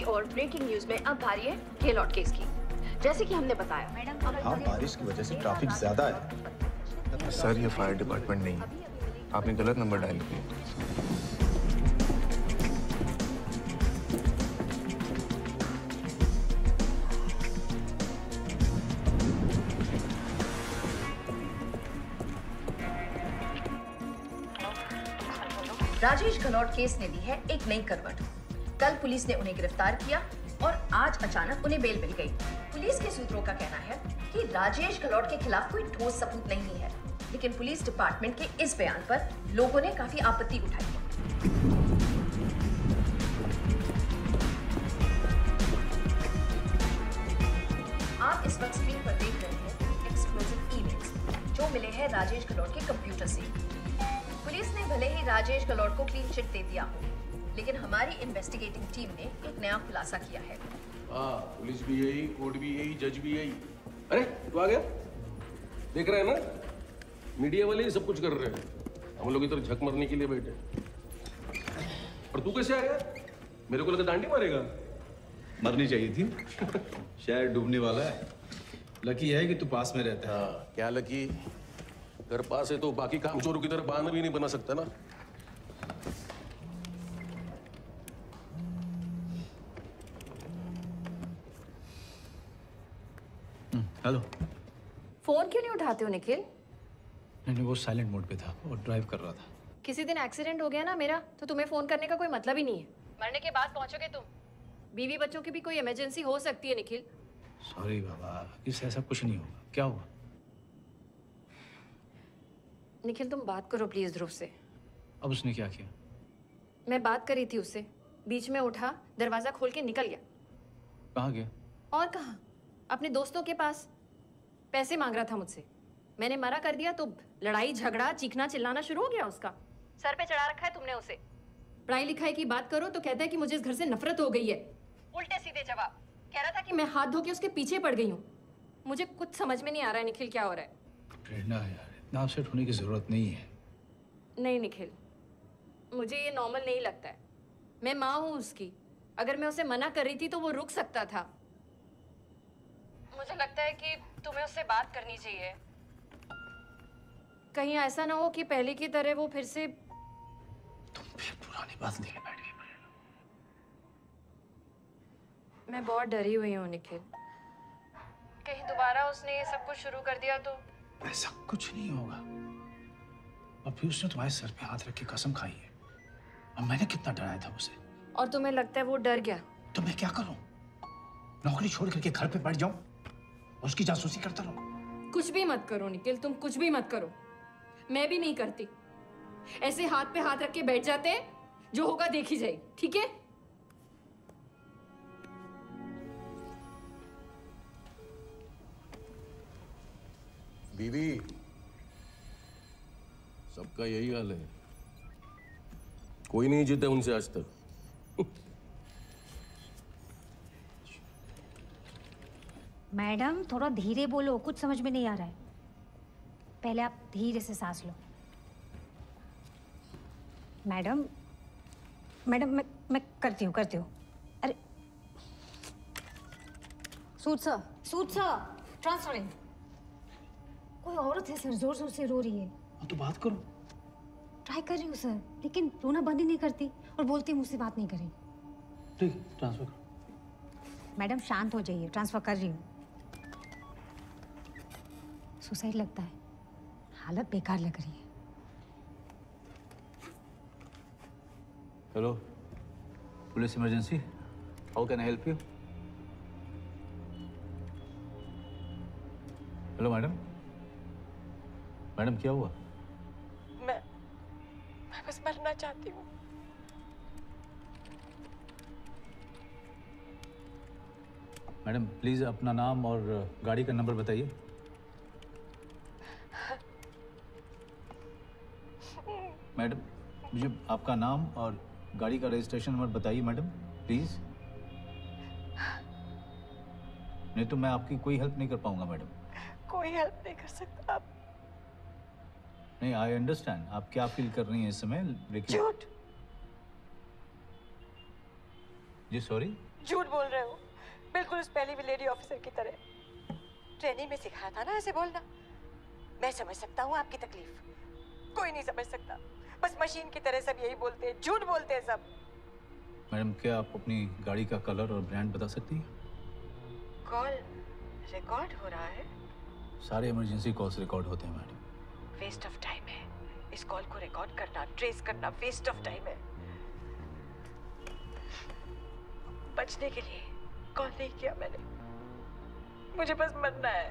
और breaking news में अब बारी है गेलॉट केस की। जैसे कि हमने बताया, हाँ, बारिश की वजह से ट्रैफिक ज्यादा है। सर, ये फायर डिपार्टमेंट नहीं है, आपने गलत नंबर डायल किया। राजेश गहलोत केस ने दी है एक नई करवट। कल पुलिस ने उन्हें गिरफ्तार किया और आज अचानक उन्हें बेल मिल गई। पुलिस के सूत्रों का कहना है कि राजेश गहलोत के खिलाफ कोई ठोस सबूत नहीं है, लेकिन पुलिस डिपार्टमेंट के इस बयान पर लोगों ने काफी आपत्ति उठाई है। आप इस वक्त स्क्रीन पर देख रहे हैं एक्सक्लूसिव ईमेल्स जो मिले हैं राजेश गहलोत के कंप्यूटर से। पुलिस ने भले ही राजेश गहलोत को क्लीन चिट दे दिया हो, लेकिन हमारी इन्वेस्टिगेटिंग टीम ने एक नया खुलासा किया है। पुलिस भी यही, कोर्ट भी यही, जज भी यही। अरे तू आ गया? देख रहे हैं ना, मीडिया वाले ही सब कुछ कर रहे हैं, हम लोग इधर झक मरने के लिए बैठे। और तू कैसे आ गया? मेरे को लगा डांडी मारेगा। मरनी चाहिए थी। शायद डूबने वाला है। लकी है कि तू पास में रहता है। हाँ, क्या लकी? घर पास है तो बाकी कामचोरों की तरह बहाना भी नहीं बना सकता ना। हेलो। फोन क्यों नहीं उठाते हो निखिल? नहीं, वो साइलेंट मोड पे था और ड्राइव कर रहा था। किसी दिन एक्सीडेंट हो गया ना मेरा, तो तुम्हें फोन करने का कोई मतलब ही नहीं है। मरने के बाद पहुंचोगे तुम। बीवी बच्चों की भी कोई इमरजेंसी हो सकती है निखिल। सॉरी बाबा, इससे ऐसा कुछ नहीं होगा। क्या हुआ? निखिल तुम बात करो प्लीज ध्रुव से। अब उसने क्या किया? मैं बात करी थी उससे, बीच में उठा, दरवाजा खोल के निकल गया। कहाँ गया? और कहाँ, अपने दोस्तों के पास। पैसे मांग रहा था मुझसे, मैंने मना कर दिया तो लड़ाई झगड़ा चीखना चिल्लाना शुरू हो गया उसका। सर पे चढ़ा रखा है तुमने उसे। पढ़ाई लिखाई की बात करो तो कहता है कि मुझे इस घर से नफरत हो गई है। उल्टे सीधे जवाब। कह रहा था कि मैं हाथ धो के उसके पीछे पड़ गई हूँ। मुझे कुछ समझ में नहीं आ रहा है निखिल, क्या हो रहा है। प्रेरणा यार, इतना अपसेट होने की जरूरत नहीं है। नहीं निखिल, मुझे ये नॉर्मल नहीं लगता है। मैं माँ हूँ उसकी, अगर मैं उसे मना कर रही थी तो वो रुक सकता था। मुझे लगता है कि तुम्हें उससे बात करनी चाहिए। कहीं ऐसा ना हो कि पहले की तरह वो फिर से। तुम फिर पुरानी बात लेके बैठ गई प्रेरणा। मैं बहुत डरी हुई हूँ निखिल, कहीं दोबारा उसने ये सब कुछ शुरू कर दिया तो। ऐसा कुछ नहीं होगा। और फिर उसने तुम्हारे सर पे हाथ रख के कसम खाई है, और मैंने कितना डराया था उसे। और तुम्हें लगता है वो डर गया? तो मैं क्या करूं? नौकरी छोड़ करके घर पे बैठ जाऊं और उसकी जासूसी करता रहूं? कुछ भी मत करो निखिल, तुम कुछ भी मत करो। मैं भी नहीं करती। ऐसे हाथ पे हाथ रख के बैठ जाते हैं, जो होगा देखी जाएगी, ठीक है? बीवी, सबका यही हाल है, कोई नहीं जीता उनसे आज तक। मैडम थोड़ा धीरे बोलो, कुछ समझ में नहीं आ रहा है। पहले आप धीरे से सांस लो। मैडम मैडम मैं करती हूँ। अरे सूट सर ट्रांसफरिंग। कोई औरत है सर, जोर जोर से रो रही है। हाँ तो बात करो। ट्राई कर रही हूँ सर, लेकिन रोना बंद ही नहीं करती और बोलती मुझसे बात नहीं करेगी। ठीक है, ट्रांसफर करो। मैडम शांत हो जाइए, ट्रांसफर कर रही हूँ। सुसाइड लगता है, हालत बेकार लग रही है। Hello, police emergency, how can I help you? Hello madam, क्या हुआ? मैं बस मरना चाहती हूँ। मैडम प्लीज अपना नाम और गाड़ी का नंबर बताइए। मैडम मुझे आपका नाम और गाड़ी का रजिस्ट्रेशन नंबर बताइए मैडम प्लीज। नहीं तो मैं आपकी कोई हेल्प नहीं कर पाऊंगा मैडम। कोई हेल्प नहीं कर सकता आप। नहीं, आई अंडरस्टैंड आप क्या फील कर रही हैं इस समय, लेकिन झूठ। जी सॉरी। झूठ बोल रहे हो, बिल्कुल उस पहली भी लेडी ऑफिसर की तरह। ट्रेनिंग में सिखाया था ना ऐसे बोलना। मैं समझ सकता हूँ आपकी तकलीफ, कोई नहीं समझ सकता। बस मशीन की तरह सब यही बोलते हैं, झूठ बोलते हैं सब। मैडम क्या आप अपनी गाड़ी का कलर और ब्रांड बता सकती हैं? कॉल रिकॉर्ड हो रहा है। सारे इमरजेंसी कॉल्स रिकॉर्ड होते हैं मैडम। वेस्ट ऑफ टाइम है इस कॉल को रिकॉर्ड करना, ट्रेस करना, वेस्ट ऑफ टाइम है। बचने के लिए कॉल नहीं किया मैंने, मुझे बस मरना है।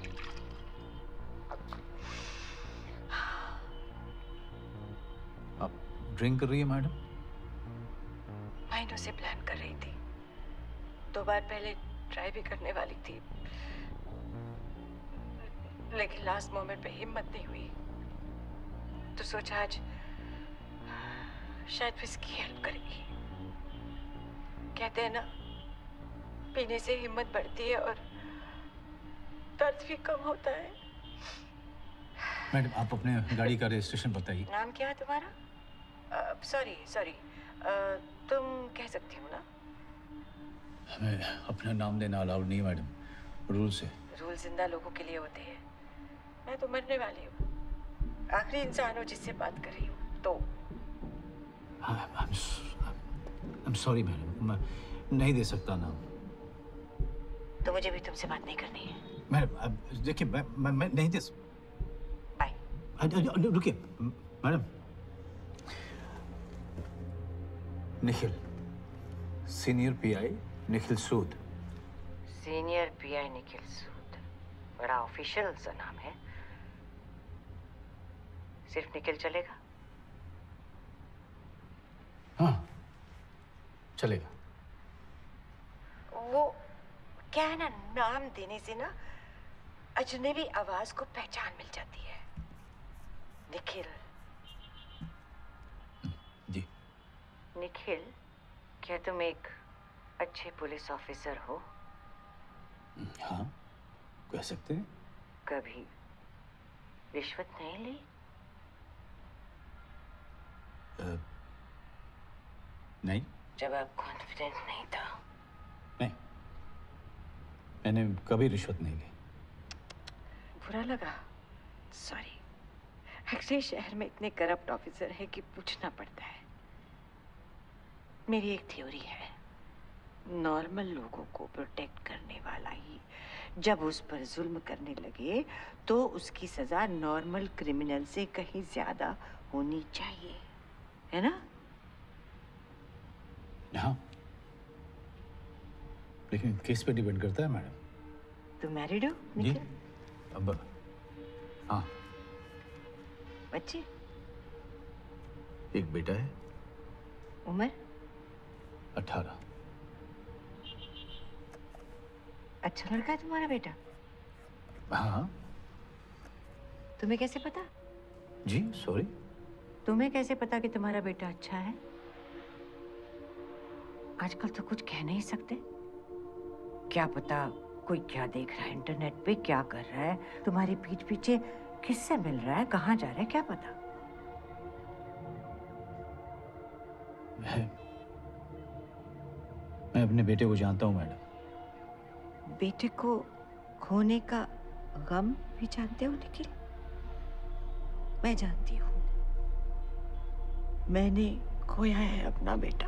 आप ड्रिंक कर रही है मैडम? महीनों से प्लान कर रही थी, 2 बार पहले ट्राई भी करने वाली थी, लेकिन लास्ट मोमेंट पे हिम्मत नहीं हुई, तो सोचा आज शायद इसकी हेल्प करेगी। कहते हैं ना, पीने से हिम्मत बढ़ती है और दर्द भी कम होता है। मैडम आप अपने गाड़ी का रजिस्ट्रेशन बताइए। नाम क्या है तुम्हारा? सॉरी, तुम कह सकती हो ना? हमें अपना नाम देना अलाउड नहीं है मैडम, रूल से। रूल जिंदा लोगों के लिए होते हैं, मैं तो मरने वाली हूँ, आखिरी इंसान हो जिससे बात कर रही हूँ। तो I'm sorry मैडम, मैं नहीं दे सकता नाम। तो मुझे भी तुमसे बात नहीं करनी है। मैडम अब देखिए मैं नहीं दे बाय। रुकिए madam. Nikhil, senior PI Nikhil Sood. Senior PI Nikhil Sood, बड़ा ऑफिशियल सा नाम है। सिर्फ निखिल चलेगा? हाँ चलेगा। वो क्या है ना, नाम देने से ना अजनबी आवाज को पहचान मिल जाती है। निखिल। जी। निखिल, क्या तुम एक अच्छे पुलिस ऑफिसर हो? हाँ कह सकते हैं। कभी रिश्वत नहीं ली? नहीं। जब आप कॉन्फिडेंट नहीं था? नहीं, मैंने कभी रिश्वत नहीं ली। बुरा लगा? सॉरी। एक्चुअली शहर में इतने करप्ट ऑफिसर है कि पूछना पड़ता है। मेरी एक थ्योरी है, नॉर्मल लोगों को प्रोटेक्ट करने वाला ही जब उस पर जुल्म करने लगे तो उसकी सजा नॉर्मल क्रिमिनल से कहीं ज्यादा होनी चाहिए, है ना? हाँ, लेकिन केस पे डिपेंड करता है मैडम। तुम मैरिड हो जी निखिल? अब हाँ। बच्चे? एक बेटा है। उम्र? 18। अच्छा लड़का है तुम्हारा बेटा? हाँ। तुम्हें कैसे पता? जी सॉरी। तुम्हें कैसे पता कि तुम्हारा बेटा अच्छा है? आजकल तो कुछ कह नहीं सकते। क्या पता कोई क्या देख रहा है इंटरनेट पे, क्या कर रहा है, तुम्हारी पीठ पीछे किससे मिल रहा है, कहाँ जा रहा है, क्या पता। मैं अपने बेटे को जानता हूँ मैडम। बेटे को खोने का गम भी जानते हो निखिल? मैं जानती हूँ, मैंने खोया है अपना बेटा।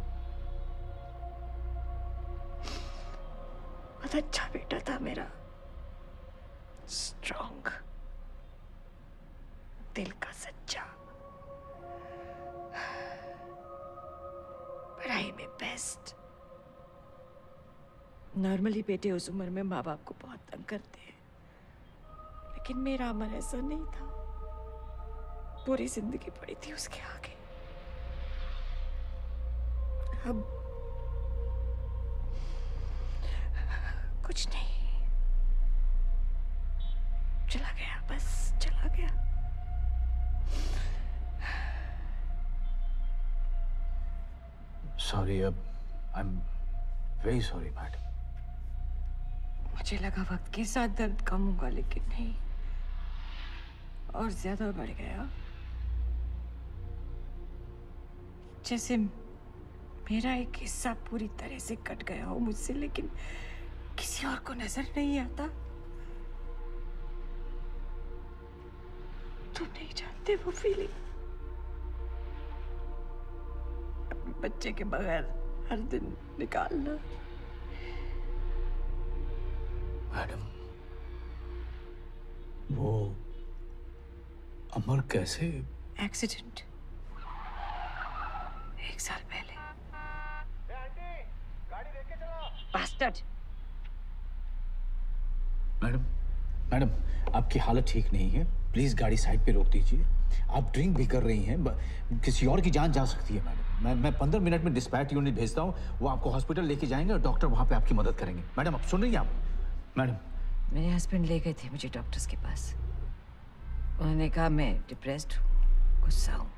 बहुत अच्छा बेटा था मेरा, स्ट्रॉन्ग, दिल का सच्चा, पढ़ाई में बेस्ट। नॉर्मली बेटे उस उम्र में माँ बाप को बहुत तंग करते हैं, लेकिन मेरा अमर ऐसा नहीं था। पूरी जिंदगी पड़ी थी उसके आगे। अब कुछ नहीं, चला गया, बस चला गया। सॉरी, अब I am very sorry madam. मुझे लगा वक्त के साथ दर्द कम होगा, लेकिन नहीं, और ज्यादा बढ़ गया। जैसे मेरा एक हिस्सा पूरी तरह से कट गया हो मुझसे, लेकिन किसी और को नजर नहीं आता। तुम नहीं जानते वो फीलिंग, अपने बच्चे के बगैर हर दिन निकालना। मैडम, वो अमर कैसे? एक्सीडेंट 1 साल पहले। बास्टर्ड। मैडम, मैडम आपकी हालत ठीक नहीं है, प्लीज गाड़ी साइड पे रोक दीजिए। आप ड्रिंक भी कर रही हैं, किसी और की जान जा सकती है मैडम। मैं 15 मिनट में डिस्पैच यूनिट भेजता हूँ, वो आपको हॉस्पिटल लेके जाएंगे और डॉक्टर वहाँ पे आपकी मदद करेंगे। मैडम आप सुन रही हैं आप? मैडम, मेरे हस्बैंड ले गए थे मुझे डॉक्टर्स के पास। उन्होंने कहा मैं डिप्रेस्ड हूँ, गुस्सा हूँ।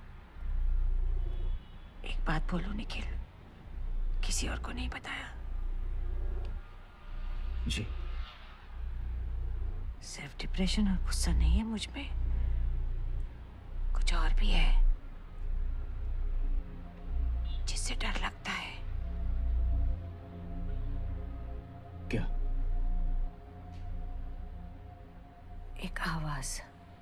एक बात बोलो निखिल, किसी और को नहीं बताया? जी। सिर्फ डिप्रेशन और गुस्सा नहीं है मुझ में, कुछ और भी है जिससे डर लगता है। क्या? एक आवाज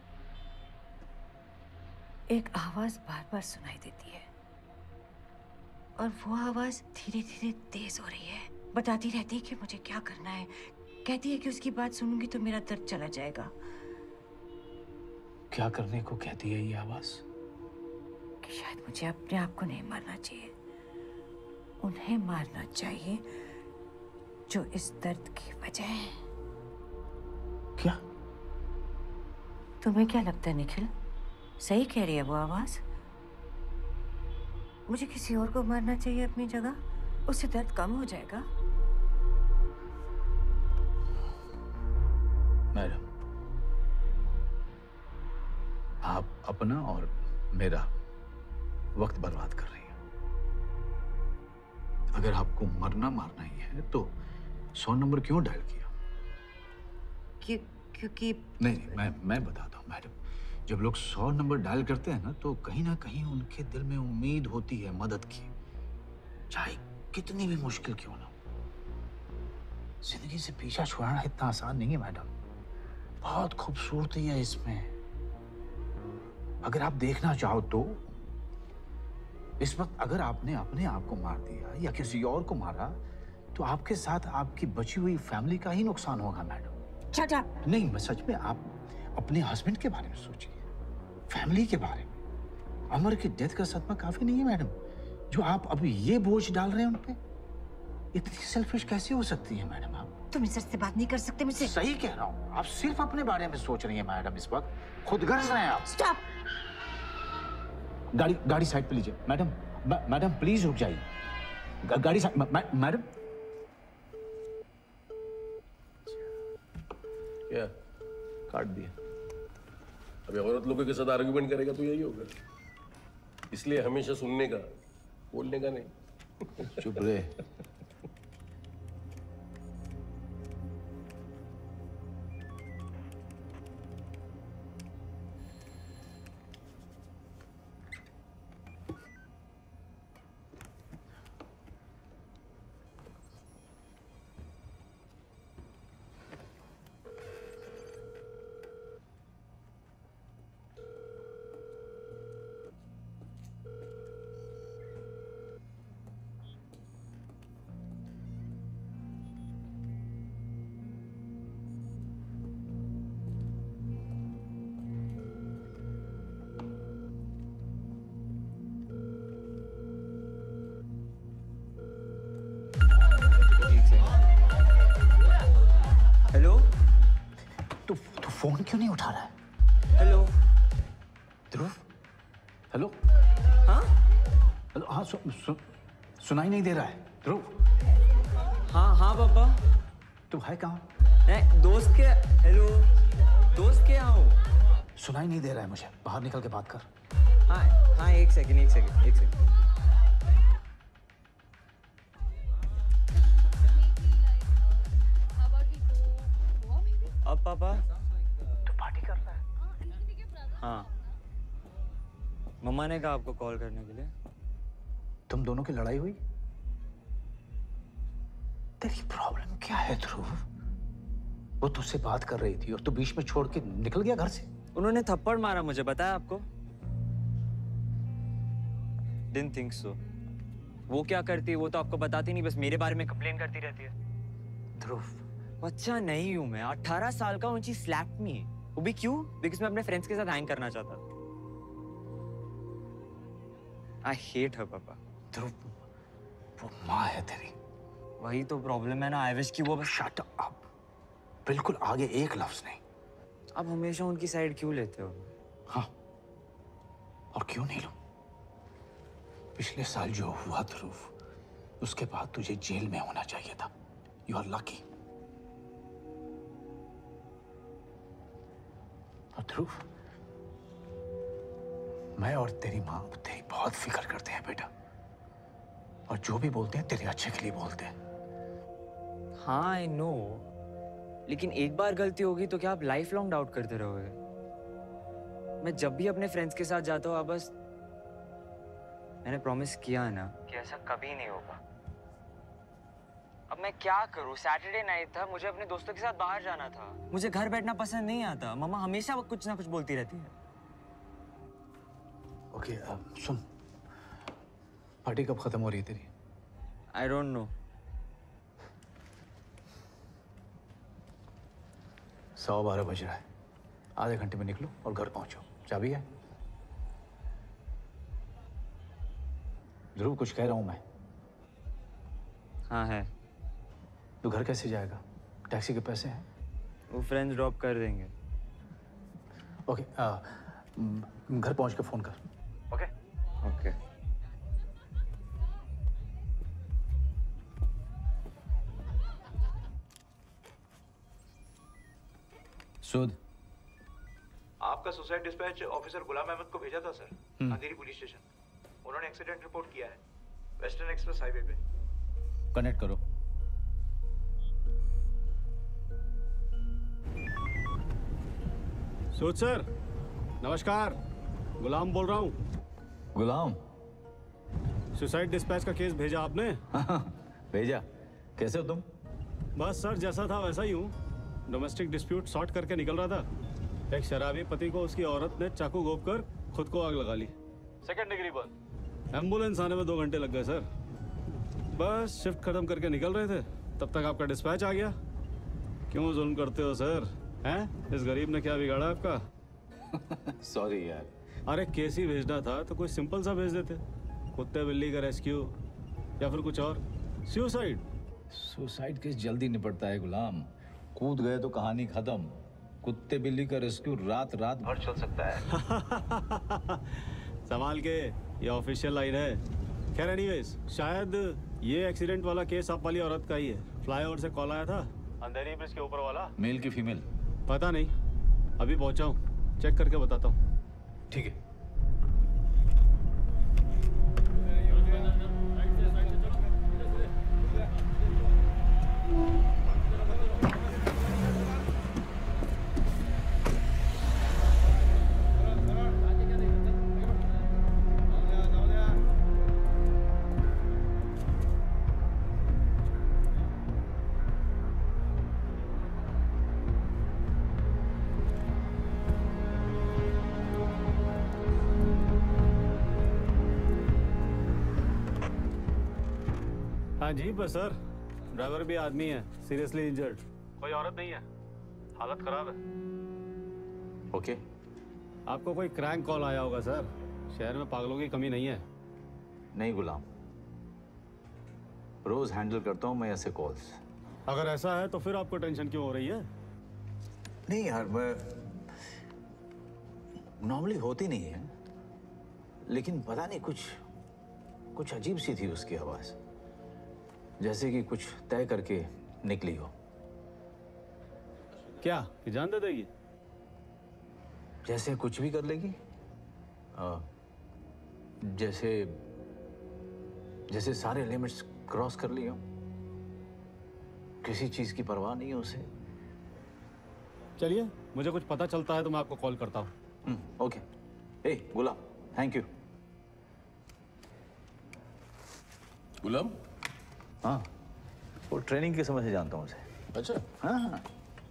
बार बार सुनाई देती है, और वो आवाज धीरे धीरे तेज हो रही है। बताती रहती है कि मुझे क्या करना है, कहती है कि उसकी बात सुनूंगी तो मेरा दर्द चला जाएगा। क्या करने को कहती है ये आवाज? कि शायद मुझे अपने आप को नहीं मारना चाहिए, उन्हें मारना चाहिए जो इस दर्द की वजह है। क्या? तुम्हें क्या लगता है निखिल, सही कह रही है वो आवाज? मुझे किसी और को मारना चाहिए अपनी जगह, उससे दर्द कम हो जाएगा। मैडम, आप अपना और मेरा वक्त बर्बाद कर रही हैं। अगर आपको मरना मारना ही है तो 100 नंबर क्यों डायल किया? क्योंकि नहीं, मैं बताता हूँ मैडम। जब लोग 100 नंबर डायल करते हैं ना कहीं उनके दिल में उम्मीद होती है मदद की, चाहे कितनी भी मुश्किल क्यों ना हो। जिंदगी से पीछा छुड़ाना इतना आसान नहीं है मैडम, बहुत खूबसूरती है इसमें। अगर आप देखना चाहो तो इस वक्त अगर आपने अपने आप को मार दिया या किसी और को मारा तो आपके साथ आपकी बची हुई फैमिली का ही नुकसान होगा मैडम। Shut up. नहीं, मैं सच में, आप अपने हस्बैंड के बारे में सोचिए, फैमिली के बारे में। अमर की डेथ का सदमा काफी नहीं है मैडम, जो आप अभी ये बोझ डाल रहे हैं उन पे? इतनी सेल्फिश कैसे हो सकती है मैडम आप? तुम इस तरह से बात नहीं कर सकते मुझसे। सही कह रहा हूँ, आप सिर्फ अपने बारे में सोच रही हैं मैडम इस वक्त, खुदगर्ज हैं आप। स्टॉप। गाड़ी साइड पे लीजिए मैडम। मैडम प्लीज रुक जाइए। गाड़ी साइड। मैडम क्या काट दिया। अभी औरत लोगों के साथ आर्ग्यूमेंट करेगा तो यही होगा, इसलिए हमेशा सुनने का, बोलने का नहीं। चुप रहे। हेलो। तो फोन क्यों नहीं उठा रहा है? हेलो। ध्रुव, हेलो। हाँ हेलो, हाँ सुनाई नहीं दे रहा है ध्रुव। हाँ पापा। तू है कहाँ? मैं दोस्त के, हेलो, दोस्त के यहाँ हूँ। सुनाई नहीं दे रहा है मुझे, बाहर निकल के बात कर। हाँ एक सेकंड। अब पापा तू पार्टी कर रहा है? हाँ, मम्मा ने कहा आपको कॉल करने के लिए। तुम दोनों की लड़ाई हुई? तेरी प्रॉब्लम क्या है ध्रुव? वो तुझसे बात कर रही थी और तू बीच में छोड़ के निकल गया घर से। उन्होंने थप्पड़ मारा मुझे, बताया आपको? Didn't think so. वो क्या करती है वो तो आपको बताती नहीं, बस मेरे बारे में कंप्लेन करती रहती है। ध्रुव, बच्चा नहीं हूं मैं, 18 साल का हूं, शी स्लैप्ड मी। वो भी क्यों? बिकॉज मैं अपने फ्रेंड्स के साथ हैंग करना चाहता था। आई हेट हर पापा। ध्रुव, वो माँ है तेरी। वही तो प्रॉब्लम है ना, आई विश कि वो बस। शट अप, बिल्कुल आगे एक लफ्ज नहीं। आप हमेशा उनकी साइड क्यों लेते हो? हाँ, और क्यों नहीं लूं? पिछले साल जो हुआ ध्रुव, उसके बाद तुझे जेल में होना चाहिए था। You are lucky. और ध्रुव, मैं और तेरी माँ तेरी बहुत फिक्र करते हैं बेटा, और जो भी बोलते हैं तेरे अच्छे के लिए बोलते हैं। हाँ आई नो, लेकिन एक बार गलती होगी तो क्या आप लाइफ लॉन्ग डाउट करते रहोगे? मैं जब भी अपने फ्रेंड्स के साथ जाता हूँ, आप बस, मैंने प्रॉमिस किया है ना कि ऐसा कभी नहीं होगा। अब मैं क्या करूँ? सैटरडे नाइट था, मुझे अपने दोस्तों के साथ बाहर जाना था। मुझे घर बैठना पसंद नहीं आता। मम्मा हमेशा वो कुछ ना कुछ बोलती रहती है। ओके, सुन, पार्टी कब खत्म हो रही है तेरी? I don't know. 12:15 बज रहा है। आधे घंटे में निकलो और घर पहुंचो। चाबी है? ध्रुव, कुछ कह रहा हूं मैं। हाँ है। तू घर कैसे जाएगा? टैक्सी के पैसे हैं? वो फ्रेंड्स ड्रॉप कर देंगे। ओके, घर पहुंच के फोन कर। Okay okay. सुध, आपका suicide dispatch officer Ghulam Ahmed को भेजा था सर, अंधेरी पुलिस स्टेशन। उन्होंने एक्सीडेंट रिपोर्ट किया है वेस्टर्न एक्सप्रेस हाईवे पे। कनेक्ट करो। सूद सर, नमस्कार, गुलाम बोल रहा हूँ। गुलाम, सुसाइड डिस्पैच का केस भेजा आपने? भेजा। कैसे हो तुम? बस सर, जैसा था वैसा ही हूँ। डोमेस्टिक डिस्प्यूट सॉर्ट करके निकल रहा था। एक शराबी पति को उसकी औरत ने चाकू घोंपकर खुद को आग लगा ली। Second degree burn. एम्बुलेंस आने में 2 घंटे लग गए सर। बस शिफ्ट खत्म करके निकल रहे थे, तब तक आपका डिस्पैच आ गया। क्यों जुल्म करते हो सर? हैं? इस गरीब ने क्या बिगाड़ा आपका? सॉरी यार। अरे केस ही भेजना था तो कोई सिंपल सा भेज देते। कुत्ते बिल्ली का रेस्क्यू या फिर कुछ और। सुसाइड। सुसाइड केस जल्दी निपटता है गुलाम। कूद गए तो कहानी खत्म। कुत्ते बिल्ली का रेस्क्यू रात भर चल सकता है। संभाल के, ये ऑफिशियल लाइन है। खैर एनीवेज, शायद ये एक्सीडेंट वाला केस आप वाली औरत का ही है। फ्लाईओवर से कॉल आया था, अंधेरी ब्रिज के ऊपर वाला। मेल की फीमेल? पता नहीं, अभी पहुंचा हूँ, चेक करके बताता हूँ। ठीक है। हाँ जी बस सर, ड्राइवर भी आदमी है, सीरियसली इंजर्ड। कोई औरत नहीं है, हालत खराब है। ओके। आपको कोई क्रैंक कॉल आया होगा सर। शहर में पागलों की कमी नहीं है। नहीं गुलाम, रोज हैंडल करता हूँ मैं ऐसे कॉल्स। अगर ऐसा है तो फिर आपको टेंशन क्यों हो रही है? नहीं यार, मैं नॉर्मली होती नहीं है, लेकिन पता नहीं कुछ अजीब सी थी उसकी आवाज, जैसे कि कुछ तय करके निकली हो। क्या कि जान दे देगी? जैसे कुछ भी कर लेगी। जैसे सारे लिमिट्स क्रॉस कर ली हो। किसी चीज की परवाह नहीं है उसे। चलिए, मुझे कुछ पता चलता है तो मैं आपको कॉल करता हूँ। ओके। ए गुलाम, थैंक यू। गुलाम, हाँ वो ट्रेनिंग के समय से जानता हूँ उसे। अच्छा। हाँ,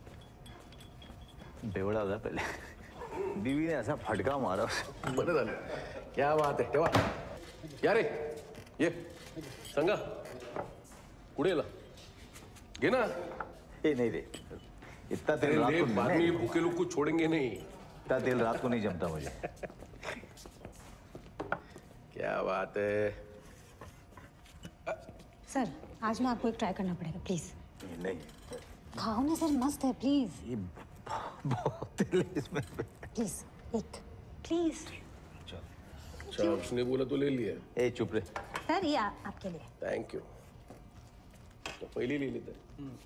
बेवड़ा था पहले। बीवी ने ऐसा फटका मारा उसे। बरं झालं। क्या बात आहे, तेव्हा या रे, ये सांगा पुढे ला घे ना। ए नहीं रे, इतना तेल रात ले, को बाद में ये भूखे लोग कुछ छोड़ेंगे नहीं। इतना तेल रात को नहीं जमता मुझे। क्या बात है। सर आज ना आपको एक ट्राई करना पड़ेगा प्लीज। नहीं खाओ ना सर, मस्त है प्लीज। ये बहुत तेल है इसमें। प्लीज एक प्लीज। अच्छा, उसने बोला तो ले लिया। ए चुप रे। सर ये आपके लिए। Thank you. तो पहले ले लेते।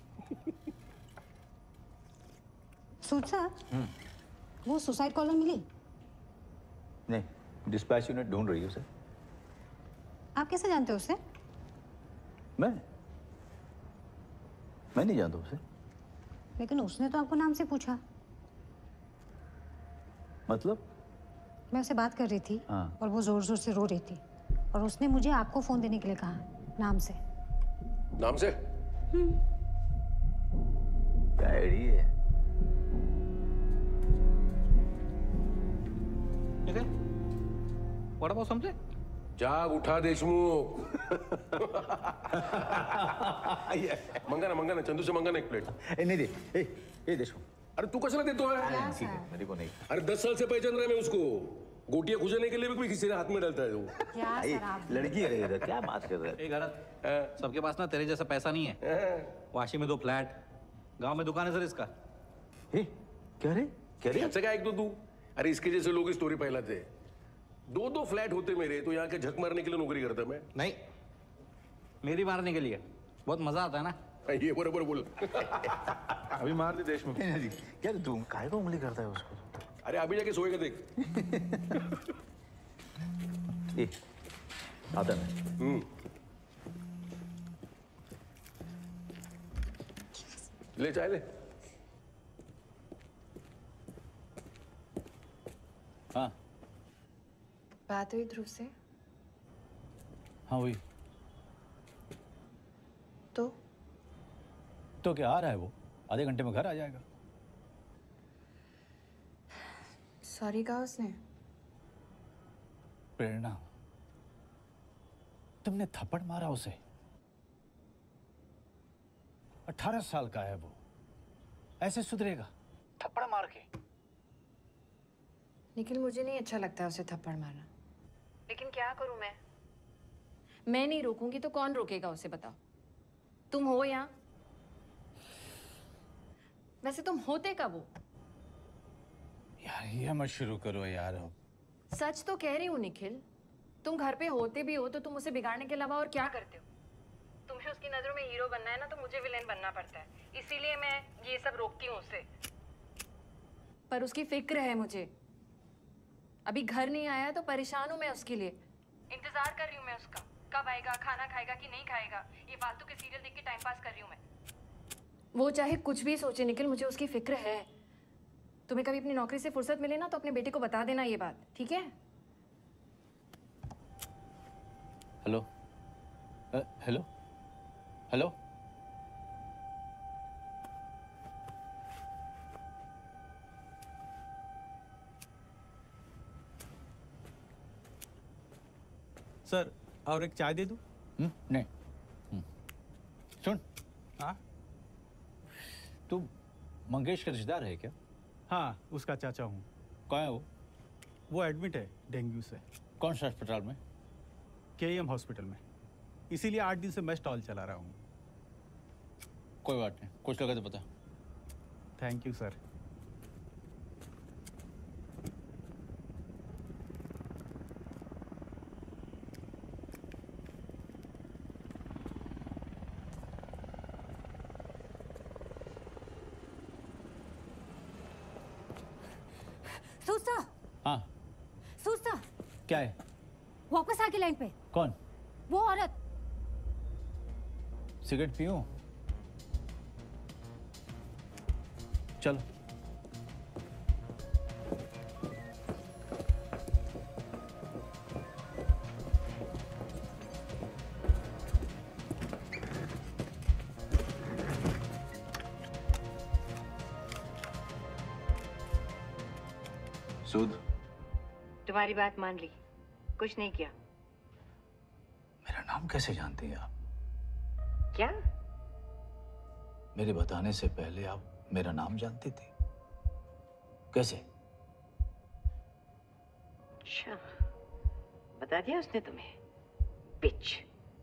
सूट सर, वो सुसाइड कॉलर मिली? नहीं, डिस्पैच यूनिट ढूंढ रही है उसे। आप कैसे जानते हो उसे? मैं नहीं जानता उसे। लेकिन उसने तो आपको नाम से पूछा। मतलब? मैं उससे बात कर रही थी। हाँ। और वो जोर जोर से रो रही थी और उसने मुझे आपको फोन देने के लिए कहा नाम से। नाम से? क्या आइडिया है? What about something? जाग उठा देशमुख। मंगा ना चंदू से मंगा ना एक प्लेट। नहीं दे। ए देशमुख। अरे तू कशाला देतो है? ठीक है, मेरे को नहीं। अरे 10 साल से पहचान रहा है मैं उसको। गोटियां खुजाने के लिए भी किसी ने हाथ में डालता है वो। लड़की है, क्या बात कर रहे ए गलत। सबके पास ना तेरे जैसा पैसा नहीं है। वाशी में 2 फ्लैट, गांव में दुकान है सर इसका। क्या रे? अच्छा क्या एक तो तू? अरे इसके जैसे लोग स्टोरी फैलाते हैं। 2 फ्लैट होते मेरे, तो यहाँ के झक मारने के लिए नौकरी करता मैं। नहीं, मेरी मारने के लिए। बहुत मजा आता है ना। ये बराबर बोल। अभी मार दे देशमुख। क्या तू काहे को उंगली करता है उसको? अरे अभी जाके सोएगा देख। ए, आता है। ले चाय ले। हाँ बात हुई ध्रुव से? हाँ हुई। तो क्या आ रहा है वो? आधे घंटे में घर आ जाएगा। सॉरी कहा उसने? प्रेरणा, तुमने थप्पड़ मारा उसे। 18 साल का है वो, ऐसे सुधरेगा थप्पड़ मार के? निखिल मुझे नहीं अच्छा लगता उसे थप्पड़ मारना, लेकिन क्या करूं मैं नहीं रोकूंगी तो कौन रोकेगा उसे, बताओ। तुम हो यहाँ? वैसे तुम होते कब हो? यार ये मत शुरू करो यार। सच तो कह रही हूँ निखिल, तुम घर पे होते भी हो तो तुम उसे बिगाड़ने के अलावा और क्या करते हो? तुम्हें उसकी नजरों में हीरो बनना है ना, तो मुझे विलेन बनना पड़ता है, इसीलिए मैं ये सब रोकती हूँ उसे। पर उसकी फिक्र है मुझे। अभी घर नहीं आया तो परेशान हूँ मैं उसके लिए। इंतजार कर रही हूँ मैं उसका, कब आएगा, खाना खाएगा कि नहीं खाएगा। ये फालतू के सीरियल देख के टाइम पास कर रही हूँ मैं। वो चाहे कुछ भी सोचे निखिल, मुझे उसकी फिक्र है। तुम्हें कभी अपनी नौकरी से फुर्सत मिले ना तो अपने बेटे को बता देना ये बात, ठीक है? Hello hello hello. सर और एक चाय दे दूं? नहीं। सुन। हाँ तू मंगेश का रिश्तेदार है क्या? हाँ, उसका चाचा हूँ। कहाँ है वो? वो एडमिट है डेंगू से। कौन सा अस्पताल में? KEM हॉस्पिटल में। इसीलिए 8 दिन से मैं स्टॉल चला रहा हूँ। कोई बात नहीं, कुछ लगे तो पता। Thank you sir. सूसा, हाँ सूसा, क्या है? वापस आके लाइन पे। कौन? वो औरत। सिगरेट पीऊं? चलो। सूद? तुम्हारी बात मान ली, कुछ नहीं किया। मेरा नाम कैसे जानती हैं आप? क्या? मेरे बताने से पहले आप मेरा नाम जानती थी? कैसे? अच्छा, बता दिया उसने तुम्हें? बिच।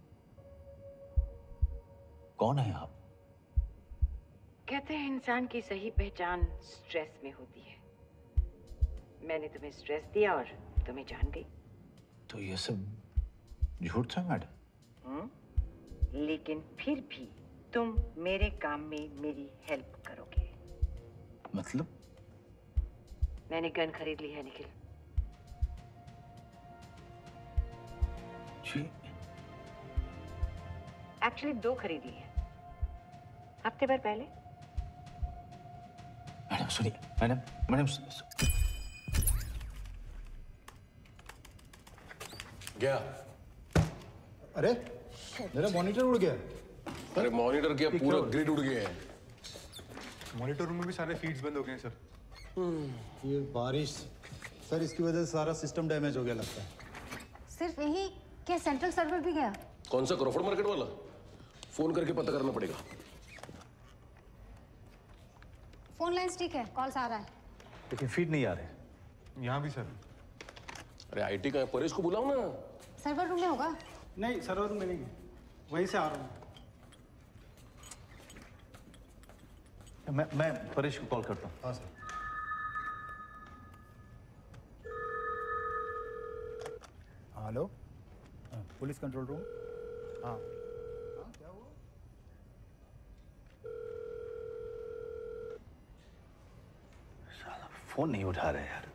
कौन है आप? कहते हैं इंसान की सही पहचान स्ट्रेस में होती है। मैंने तुम्हें स्ट्रेस दिया और तुम्हें जान गई। तो ये सब झूठ था मैडम? लेकिन फिर भी तुम मेरे काम में मेरी हेल्प करोगे। मतलब? मैंने गन खरीद ली है निखिल। जी? एक्चुअली 2 खरीद ली है, हफ्ते भर पहले। मैडम सुनिए, मैडम क्या? अरे मेरा मॉनिटर उड़ गया। अरे मॉनिटर क्या, पूरा ग्रिड उड़ गया है। मॉनिटर रूम में भी सारे फीड्स बंद हो गए हैं सर। ये बारिश सर, इसकी वजह से सारा सिस्टम डैमेज हो गया लगता है। सिर्फ यही क्या सेंट्रल सर्वर भी गया? कौन सा, क्रॉफर्ड मार्केट वाला? फोन करके पता करना पड़ेगा। फोन लाइंस ठीक है, कॉल्स आ रहा है, लेकिन फीड नहीं आ रहे। यहाँ भी सर। अरे आईटी का है, परेश को बुलाओ ना। सर्वर रूम में होगा। नहीं, सर्वर रूम में नहीं है, वहीं से आ रहा हूँ। मैं परेश को कॉल करता हूँ। हाँ sir. Hello, police control room. हाँ क्या हुआ? साला फोन नहीं उठा रहे यार।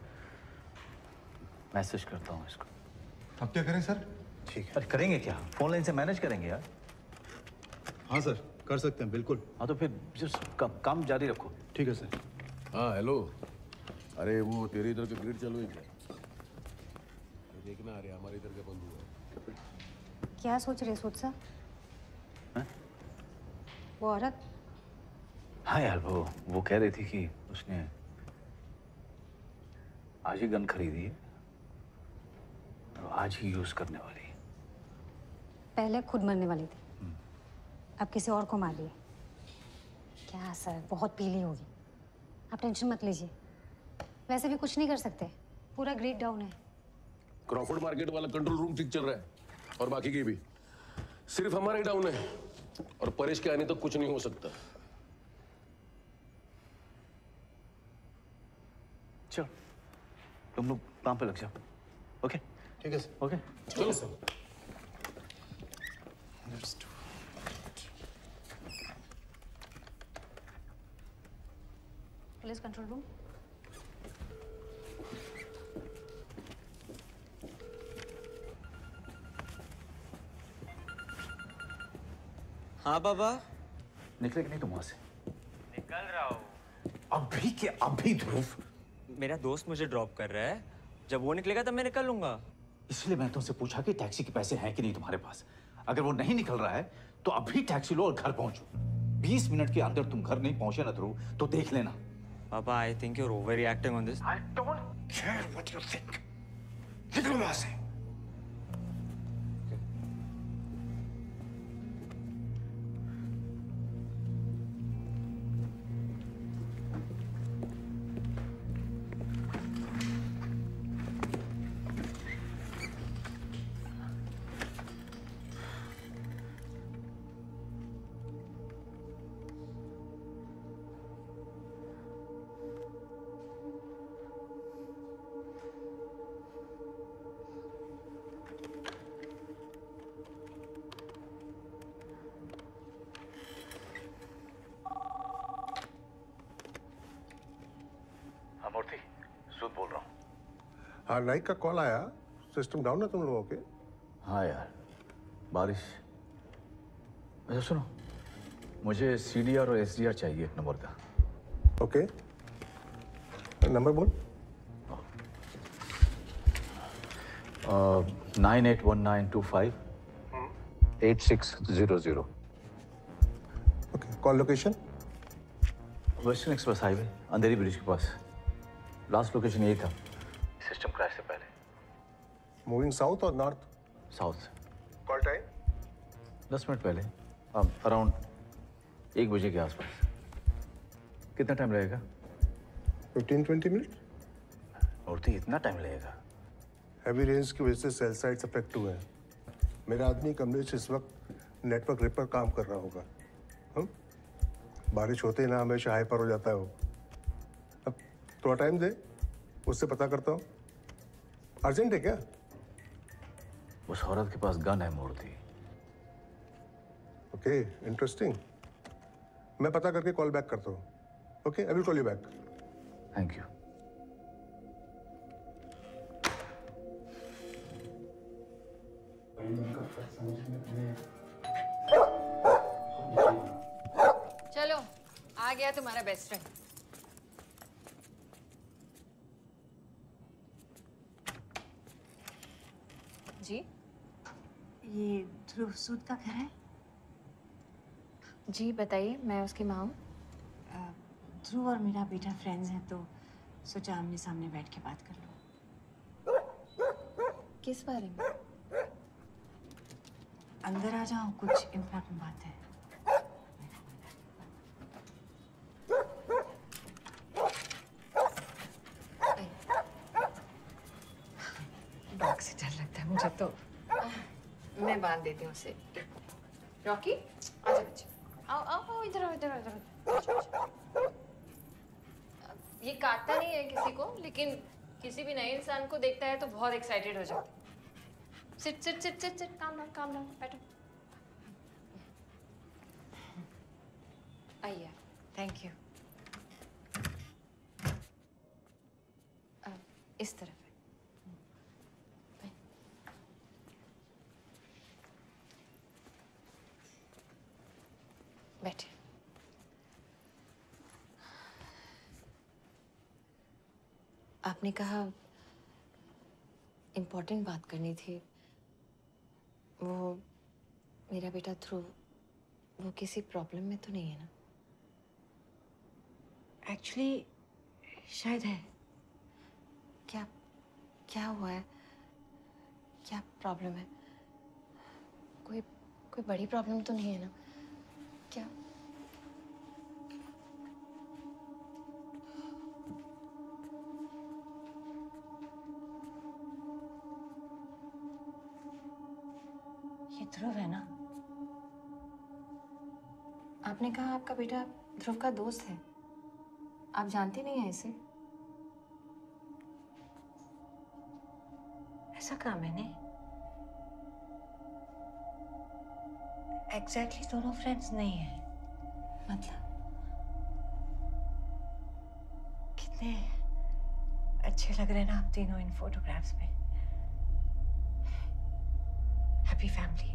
मैसेज करता हूँ इसको। अब क्या करें सर? ठीक है। अरे करेंगे क्या, फोन लाइन से मैनेज करेंगे यार। हाँ सर, कर सकते हैं बिल्कुल। हाँ तो फिर काम जारी रखो। ठीक है सर। हाँ हेलो, अरे वो तेरे इधर का ग्रिड चालू है क्या? देखना, अरे हमारे इधर का बंद हुआ है। क्या सोच रहे सूद साहब? वो औरत? हाँ यार, वो कह रही थी कि उसने आज ही गन खरीदी है और आज ही यूज करने वाली है। पहले खुद मरने वाली थी, अब किसी और को मार रही है। क्या सर, बहुत पीली होगी, आप टेंशन मत लीजिए। वैसे भी कुछ नहीं कर सकते, पूरा ग्रिड डाउन है। क्रॉफर्ड मार्केट वाला कंट्रोल रूम ठीक चल रहा है और बाकी के भी। सिर्फ हमारा ही डाउन है और परेश के आने तक कुछ नहीं हो सकता। चलो तुम लोग काम पे लग जाओ। ओके ठीक है सर। ओके चलो सर। Police control room. हाँ बाबा। निकले कि नहीं तुम वहां से? निकल रहा हूँ। अभी के अभी ध्रुव। मेरा दोस्त मुझे ड्रॉप कर रहा है, जब वो निकलेगा तब मैं निकल लूंगा। इसलिए मैं तुमसे पूछा कि टैक्सी के पैसे हैं कि नहीं तुम्हारे पास। अगर वो नहीं निकल रहा है तो अभी टैक्सी लो और घर पहुंचो। 20 मिनट के अंदर तुम घर नहीं पहुंचे ना ध्रुव तो देख लेना। पापा, I think you are overreacting on this. I don't care what you think. निकलो वहां से। मूर्ति, सूद बोल रहा हूँ। हाँ, नाइक का कॉल आया। सिस्टम डाउन है तुम लोगों के? हाँ यार, बारिश। अच्छा सुनो, मुझे CDR और SDR चाहिए 1 नंबर का। ओके, नंबर बोल। 981925 8600। Okay, call location? Western express highway, Andheri bridge के पास। लास्ट लोकेशन यही था, मूविंग साउथ और north? South. Call time? 10 minute पहले, अराउंड 1 बजे के आसपास। कितना टाइम लगेगा? 15-20 मिनट। मूर्ति, इतना टाइम लगेगा? हैवी रेंज की वजह से सेल साइट्स अफेक्ट हुए हैं। मेरा आदमी कमलेश इस वक्त नेटवर्क रिप पर काम कर रहा होगा। बारिश होते ही ना हमेशा हाइपर हो जाता है वो। अब थोड़ा टाइम दे, उससे पता करता हूँ। अर्जेंट है क्या? उस औरत के पास गन है मूर्ति। Okay, interesting. मैं पता करके कॉल बैक करता हूँ। Okay, I will call you back. Thank you. चलो, आ गया तुम्हारा बेस्ट फ्रेंड। जी? ये ध्रुव सूद का घर है? जी बताइए, मैं उसकी माँ हूँ। ध्रुव और मेरा बेटा फ्रेंड्स हैं, तो सोचा आमने सामने बैठ के बात कर लो। किस बारे में? अंदर आ जाओ, कुछ इम्पोर्टेंट बात है। डॉग से डर लगता है मुझे तो। मैं बांध देती हूँ उसे। रॉकी, आजा बच्चे। आओ आओ आओ, इधर आओ, इधर आओ, इधर आओ। ये काटता नहीं है किसी को, लेकिन किसी भी नए इंसान को देखता है तो बहुत एक्साइटेड हो जाता है। Sit sit sit sit sit, calm down, बैठो। आइए, थैंक यू। इस तरफ है। बैठे। आपने कहा इम्पोर्टेंट बात करनी थी। वो मेरा बेटा ध्रुव, वो किसी प्रॉब्लम में तो नहीं है ना? एक्चुअली शायद है। क्या हुआ है? क्या प्रॉब्लम है? कोई बड़ी प्रॉब्लम तो नहीं है ना? क्या? ये ध्रुव है ना? आपने कहा आपका बेटा ध्रुव का दोस्त है। आप जानते नहीं हैं इसे? ऐसा कहा मैंने? एग्जैक्टली दोनों फ्रेंड्स नहीं हैं। मतलब? कितने अच्छे लग रहे हैं ना आप तीनों इन फोटोग्राफ्स में। Happy family.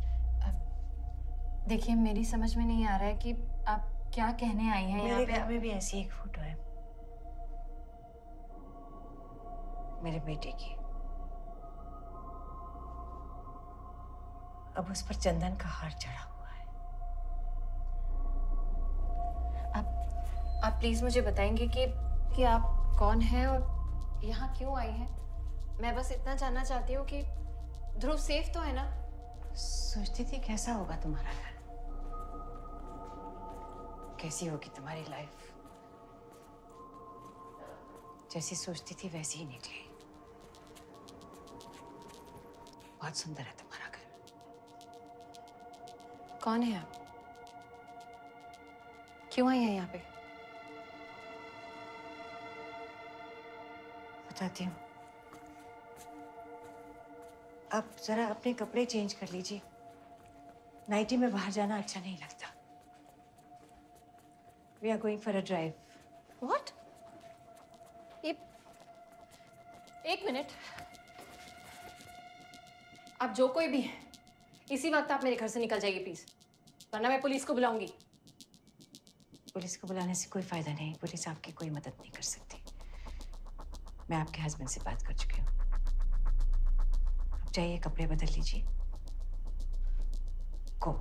देखिए, मेरी समझ में नहीं आ रहा है कि आप क्या कहने आई हैं यहाँ मेरे पे। घर में भी ऐसी एक फोटो है, मेरे बेटे की। अब उस पर चंदन का हार चढ़ा हुआ है। आप प्लीज मुझे बताएंगे कि आप कौन हैं और यहाँ क्यों आई हैं? मैं बस इतना जानना चाहती हूँ कि ध्रुव सेफ तो है ना? सोचती थी कैसा होगा तुम्हारा घर, कैसी होगी तुम्हारी लाइफ। जैसी सोचती थी वैसी ही निकली। बहुत सुंदर है तुम्हारा घर। कौन है आप? क्यों आई हैं यहाँ पे? बताती हूँ। आप जरा अपने कपड़े चेंज कर लीजिए। नाइटी में बाहर जाना अच्छा नहीं लगता। We are going for a drive. What? एक मिनट। आप जो कोई भी हैं, इसी वक्त आप मेरे घर से निकल जाइए प्लीज, वरना मैं पुलिस को बुलाऊंगी। पुलिस को बुलाने से कोई फायदा नहीं। पुलिस आपकी कोई मदद नहीं कर सकती। मैं आपके हस्बैंड से बात कर चुकी हूँ। आप जाइए, कपड़े बदल लीजिए। गो।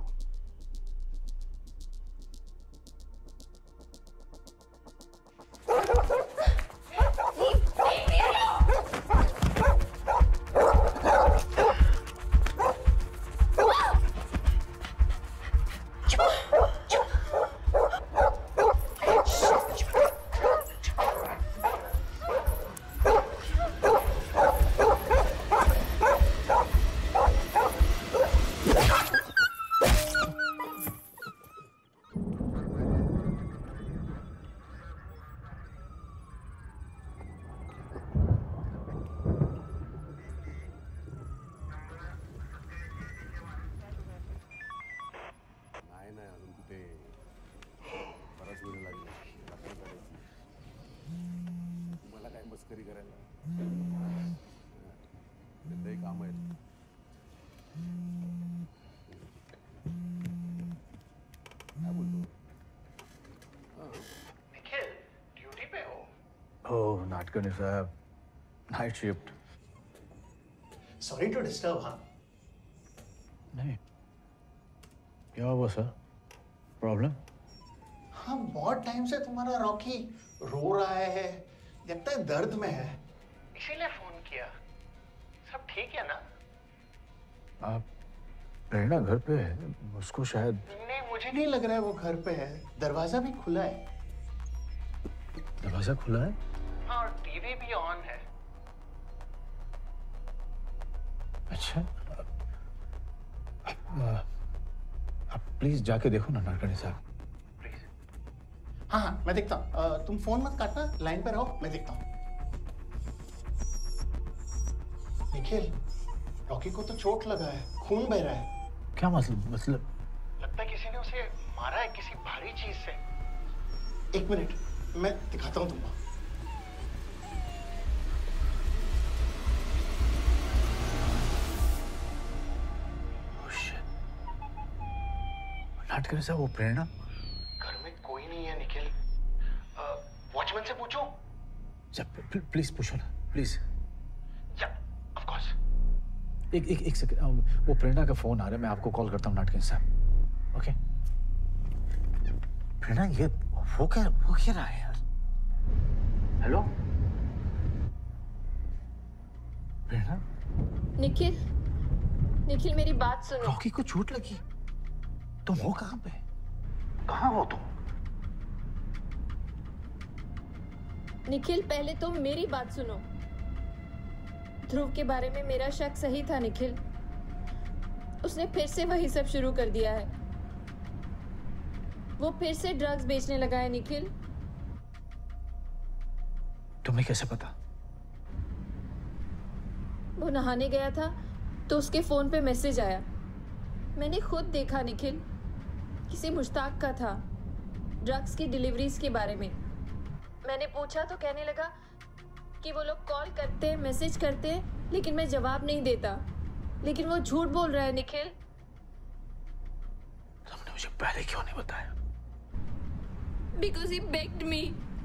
काय नाही अजून कुठे बराच वेळ लागला रात्र काढायची. मला काय मस्करी करायला त्यांचंही काम आहे. काय बोलतो? निखिल ड्यूटी पे हो? Oh, नाटकर्णी साहब, night shift. Sorry to disturb. हाँ नहीं, क्या हुआ सर? प्रॉब्लम? हाँ, बहुत टाइम से तुम्हारा रॉकी रो रहा है, लगता है दर्द में है, इसीलिए फोन किया. सब ठीक है ना? आप प्रेरणा घर पे है, उसको शायद. नहीं, मुझे नहीं लग रहा है वो घर पे है. दरवाजा भी खुला है. दरवाजा खुला है? हाँ, और टीवी भी ऑन है. अच्छा, आप प्लीज जाके देखो ना नाटकर्णी साहब. हाँ हाँ, मैं देखता हूँ. तुम फोन मत काटना, लाइन पे रहो, मैं देखता हूँ. निखिल, रॉकी को तो चोट लगा है, खून बह रहा है. क्या मतलब? लगता है किसी ने उसे मारा है किसी भारी चीज से. एक मिनट, मैं दिखाता हूँ तुमको. नाटकर्णी साहब, वो प्रेरणा घर में कोई नहीं है निखिल. वॉचमैन से पूछो. प्लीज पूछो ना, प्लीज. Of course. एक सेकंड, वो प्रेरणा का फोन आ रहा है, मैं आपको कॉल करता हूँ नाटकर्णी साहब. ओके. प्रेरणा, ये वो क्या रहा है यार? हेलो प्रेरणा. निखिल मेरी बात सुनो. रॉकी को चोट लगी. तुम हो कहाँ पे? कहाँ हो तुम? निखिल, पहले तो मेरी बात सुनो. ध्रुव के बारे में मेरा शक सही था निखिल. उसने फिर से वही सब शुरू कर दिया है. वो फिर से ड्रग्स बेचने लगा है निखिल. तुम्हें कैसे पता? वो नहाने गया था तो उसके फोन पे मैसेज आया. मैंने खुद देखा निखिल. किसी मुश्ताक का था, ड्रग्स की डिलीवरीज के बारे में. मैंने पूछा तो कहने लगा कि वो लोग कॉल करते हैं, मैसेज करते हैं, लेकिन मैं जवाब नहीं देता. लेकिन वो झूठ बोल रहा है निखिल. तुमने मुझे पहले क्यों नहीं बताया? Because he begged me.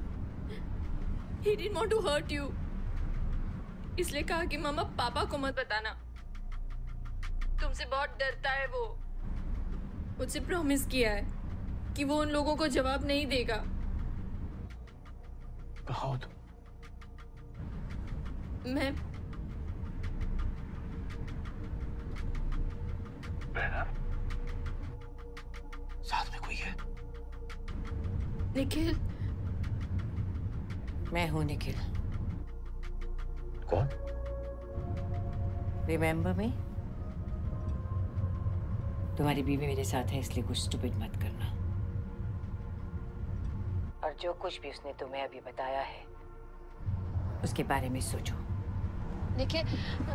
He didn't want to hurt you. इसलिए कहा कि मामा पापा को मत बताना. तुमसे बहुत डरता है वो. मुझसे प्रॉमिस किया है कि वो उन लोगों को जवाब नहीं देगा. कहाँ हो तुम? मैं साथ में कोई है? निखिल. मैं हूं निखिल. कौन? Remember me? तुम्हारी बीवी मेरे साथ है, इसलिए कुछ स्टूपिड मत करना. और जो कुछ भी उसने तुम्हें अभी बताया है उसके बारे में सोचो. निखिल.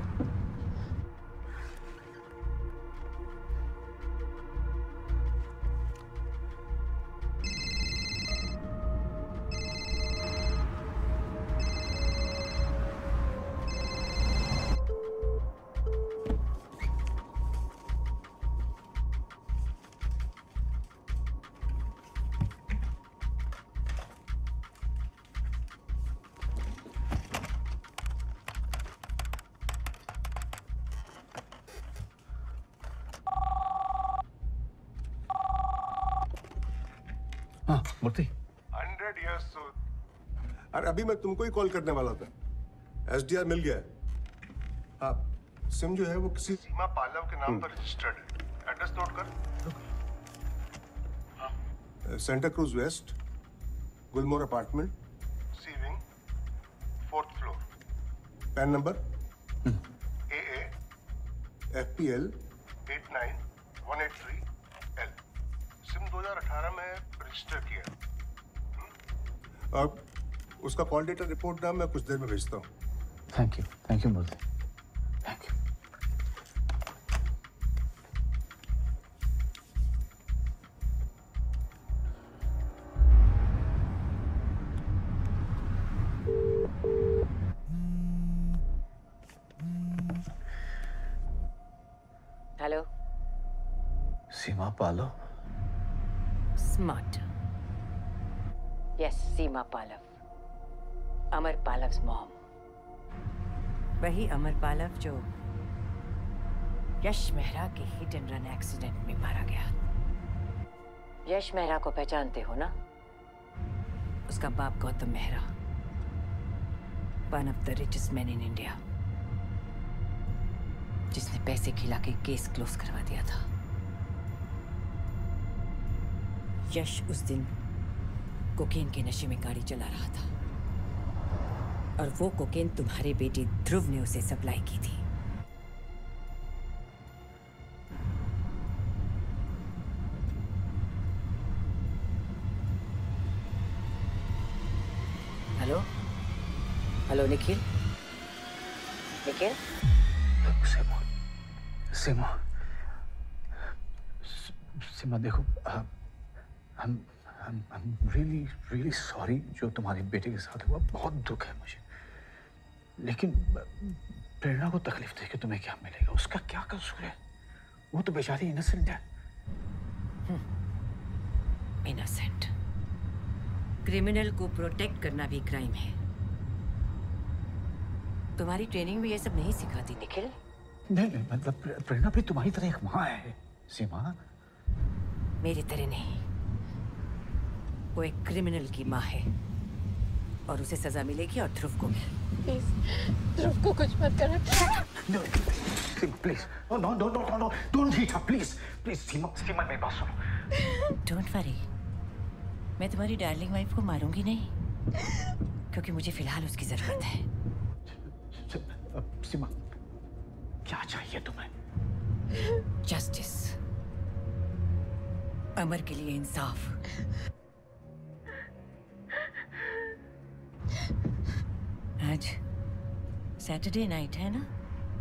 हाँ, मूर्ति. 100 years so. अरे अभी मैं तुमको ही कॉल करने वाला था. SDR मिल गया है. हाँ, सिम जो है वो किसी सीमा पालव के नाम पर रजिस्टर्ड है. एड्रेस नोट कर. Santa Cruz west, Gulmohar apartment, C wing, 4th floor. PAN number AA FPL 89183L. SIM 2018 में रजिस्टर किया. अब उसका कॉल डेटा रिपोर्ट ना मैं कुछ देर में भेजता हूँ. Thank you Murthy. Thank you. Seema पालो। Smart. Yes, सीमा पालव. अमर पालव's mom. वही अमर पालव जो यश मेहरा के हिट एंड रन एक्सीडेंट में मारा गया। यश मेहरा को पहचानते हो ना? उसका बाप Gautam Mehra, one of the richest men in India, जिसने पैसे खिला के केस क्लोज करवा दिया था। यश उस दिन कोकेन के नशे में गाड़ी चला रहा था और वो कोकेन तुम्हारे बेटे ध्रुव ने उसे सप्लाई की थी। Hello hello Nikhil. निखिल सीमा सीमा सीमा देखो, I'm really really sorry जो तुम्हारे बेटे के साथ हुआ। बहुत दुख है मुझे, लेकिन प्रेरणा को तकलीफ दे के तुम्हें क्या मिलेगा? उसका क्या कसूर है? वो तो बेचारी इनोसेंट है। इनोसेंट? क्रिमिनल को प्रोटेक्ट करना भी क्राइम है। तुम्हारी ट्रेनिंग में ये सब नहीं सिखाती निखिल? नहीं, मतलब प्रेरणा भी तुम्हारी तरह एक माँ है सीमा। मेरी तरह नहीं, वो एक क्रिमिनल की माँ है और उसे सजा मिलेगी और ध्रुव को भी। प्लीज ध्रुव को कुछ मत करना। No, please, no, don't hit her, please, Seema मेरी बात सुनो। डोंट वरी, मैं तुम्हारी डार्लिंग वाइफ को मारूंगी नहीं, क्योंकि मुझे फिलहाल उसकी जरूरत है। सीमा, क्या चाहिए तुम्हें? जस्टिस, अमर के लिए इंसाफ। आज सैटरडे नाइट है ना?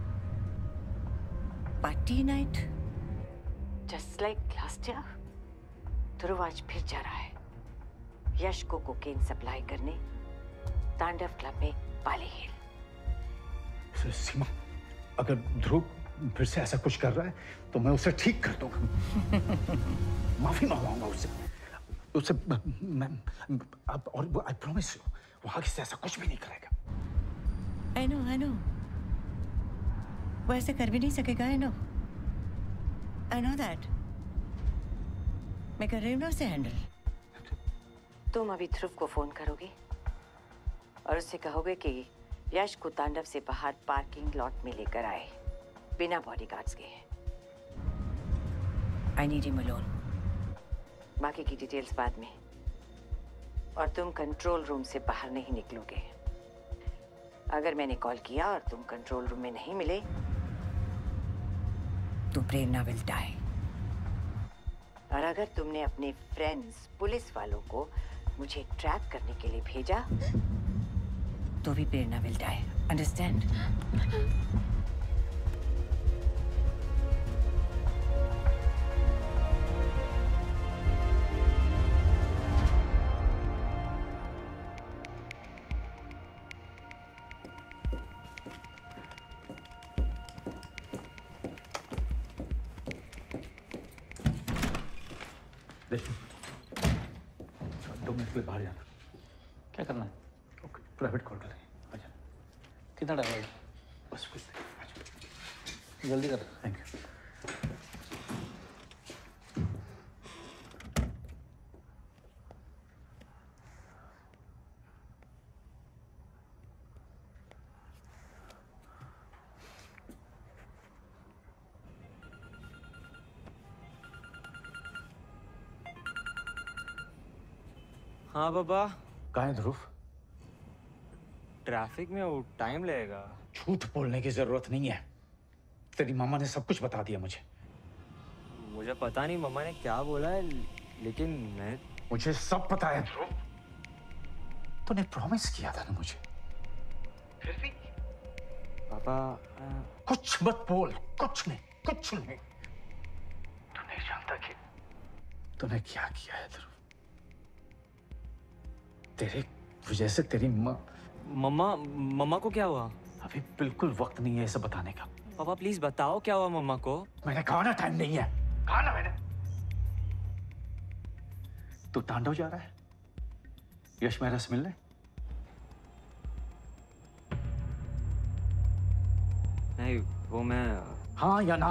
Party night, just like last year. Dhruv आज फिर जा रहा है यश को कोकेन सप्लाई करने तांडव क्लब में पाली हिल। सीमा, अगर ध्रुव फिर से ऐसा कुछ कर रहा है तो मैं उसे ठीक कर दूंगा। माफी मांगूंगा उससे मैं और आई प्रॉमिस यू वो आगे से ऐसा कुछ भी नहीं करेगा। I know वो ऐसे कर भी नहीं सकेगा। I know that। मैं कर रही हूँ ना उसे हैंडल। तुम अभी ध्रुव को फोन करोगे और उससे कहोगे कि यश को तांडव से बाहर पार्किंग लॉट में लेकर आए बिना बॉडीगार्ड्स के। I need him alone। बाकी की डिटेल्स बाद में। और तुम कंट्रोल रूम से बाहर नहीं निकलोगे। अगर मैंने कॉल किया और तुम कंट्रोल रूम में नहीं मिले तो प्रेरणा विल डाई। और अगर तुमने अपने फ्रेंड्स पुलिस वालों को मुझे ट्रैप करने के लिए भेजा तो भी प्रेरणा विल डाई। अंडरस्टैंड? देखो, 2 मिनट के लिए बाहर जाना। क्या करना है? ओके, प्राइवेट कॉल करें। आजा। कितना टाइम है? बस कुछ नहीं। जल्दी कर। Thank you. हाँ बाबा। कहाँ है ध्रुव? ट्रैफिक में वो टाइम लगेगा। झूठ बोलने की जरूरत नहीं है। तेरी मामा ने सब कुछ बता दिया मुझे। मुझे पता नहीं मम्मा ने क्या बोला है, लेकिन मुझे सब पता है ध्रुव। तूने प्रॉमिस किया था ना मुझे। फिर भी पापा कुछ मत बोल। कुछ नहीं। तू नहीं जानता कि तूने क्या किया है ध्रुव। तेरे वजह से तेरी मम्मा को क्या हुआ? अभी बिल्कुल वक्त नहीं है इसे बताने का। पापा प्लीज बताओ क्या हुआ मम्मा को। मैंने कहा ना टाइम नहीं है। कहा ना मैंने। तू तांडव जा रहा है यश मेहरा से मिलने? नहीं, वो मैं... हाँ या ना?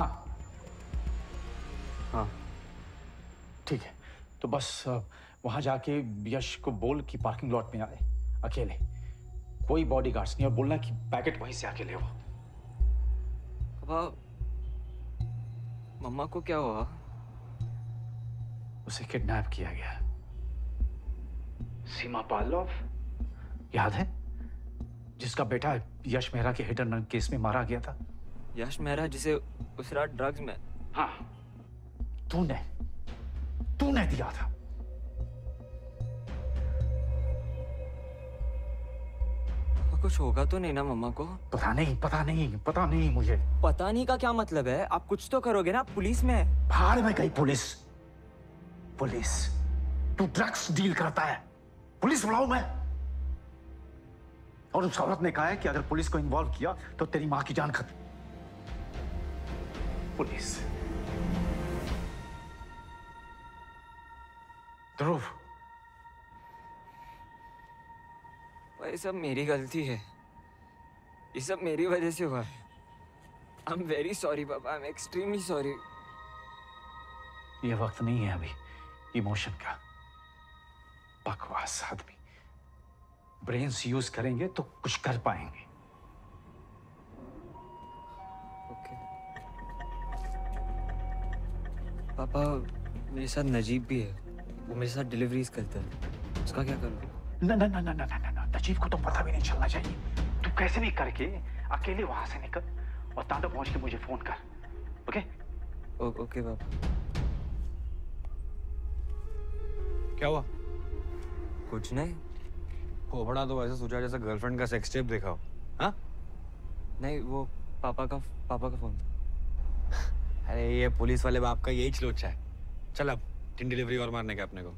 हाँ। ठीक है, तो बस वहां जाके यश को बोल कि पार्किंग लॉट में आए अकेले, कोई बॉडीगार्ड्स नहीं, और बोलना कि पैकेट वहीं से आके ले वो। पापा, मम्मा को क्या हुआ? उसे किडनैप किया गया। सीमा पाल्लव, याद है? जिसका बेटा यश मेहरा के हिट एंड रन केस में मारा गया था। यश मेहरा, जिसे उस रात ड्रग्स में... हाँ, तूने दिया था। कुछ होगा तो नहीं ना मम्मा को? पता नहीं मुझे। पता नहीं का क्या मतलब है? आप कुछ तो करोगे ना, पुलिस में। भाड़ में गई पुलिस। तू ड्रग्स डील करता है, पुलिस बुलाऊं मैं? और उस औरत ने कहा है कि अगर पुलिस को इन्वॉल्व किया तो तेरी मां की जान खत्म। पुलिस। ध्रुव, ये सब मेरी गलती है, ये सब मेरी वजह से हुआ है। आई एम वेरी सॉरी पापा, आई एम एक्सट्रीमली सॉरी। ये वक्त नहीं है अभी इमोशन का। बकवास आदमी। ब्रेन्स यूज करेंगे तो कुछ कर पाएंगे। ओके। पापा, मेरे साथ नजीब भी है, वो मेरे साथ डिलीवरीज करता है, उसका क्या करूं? ना, नजीब को तो पता भी नहीं चलना चाहिए। तू कैसे भी करके अकेले वहां से निकल और तांडव पहुंच के मुझे फोन कर। ओके? ओके पापा। क्या हुआ? कुछ नहीं। फोफड़ा तो वैसे सोचा जैसे गर्लफ्रेंड का सेक्स टेप देखा हो। हाँ? नहीं, वो पापा का फोन था। अरे ये पुलिस वाले बाप का यही चलोचा है। चल अब 3 डिलीवरी और मारने का अपने को।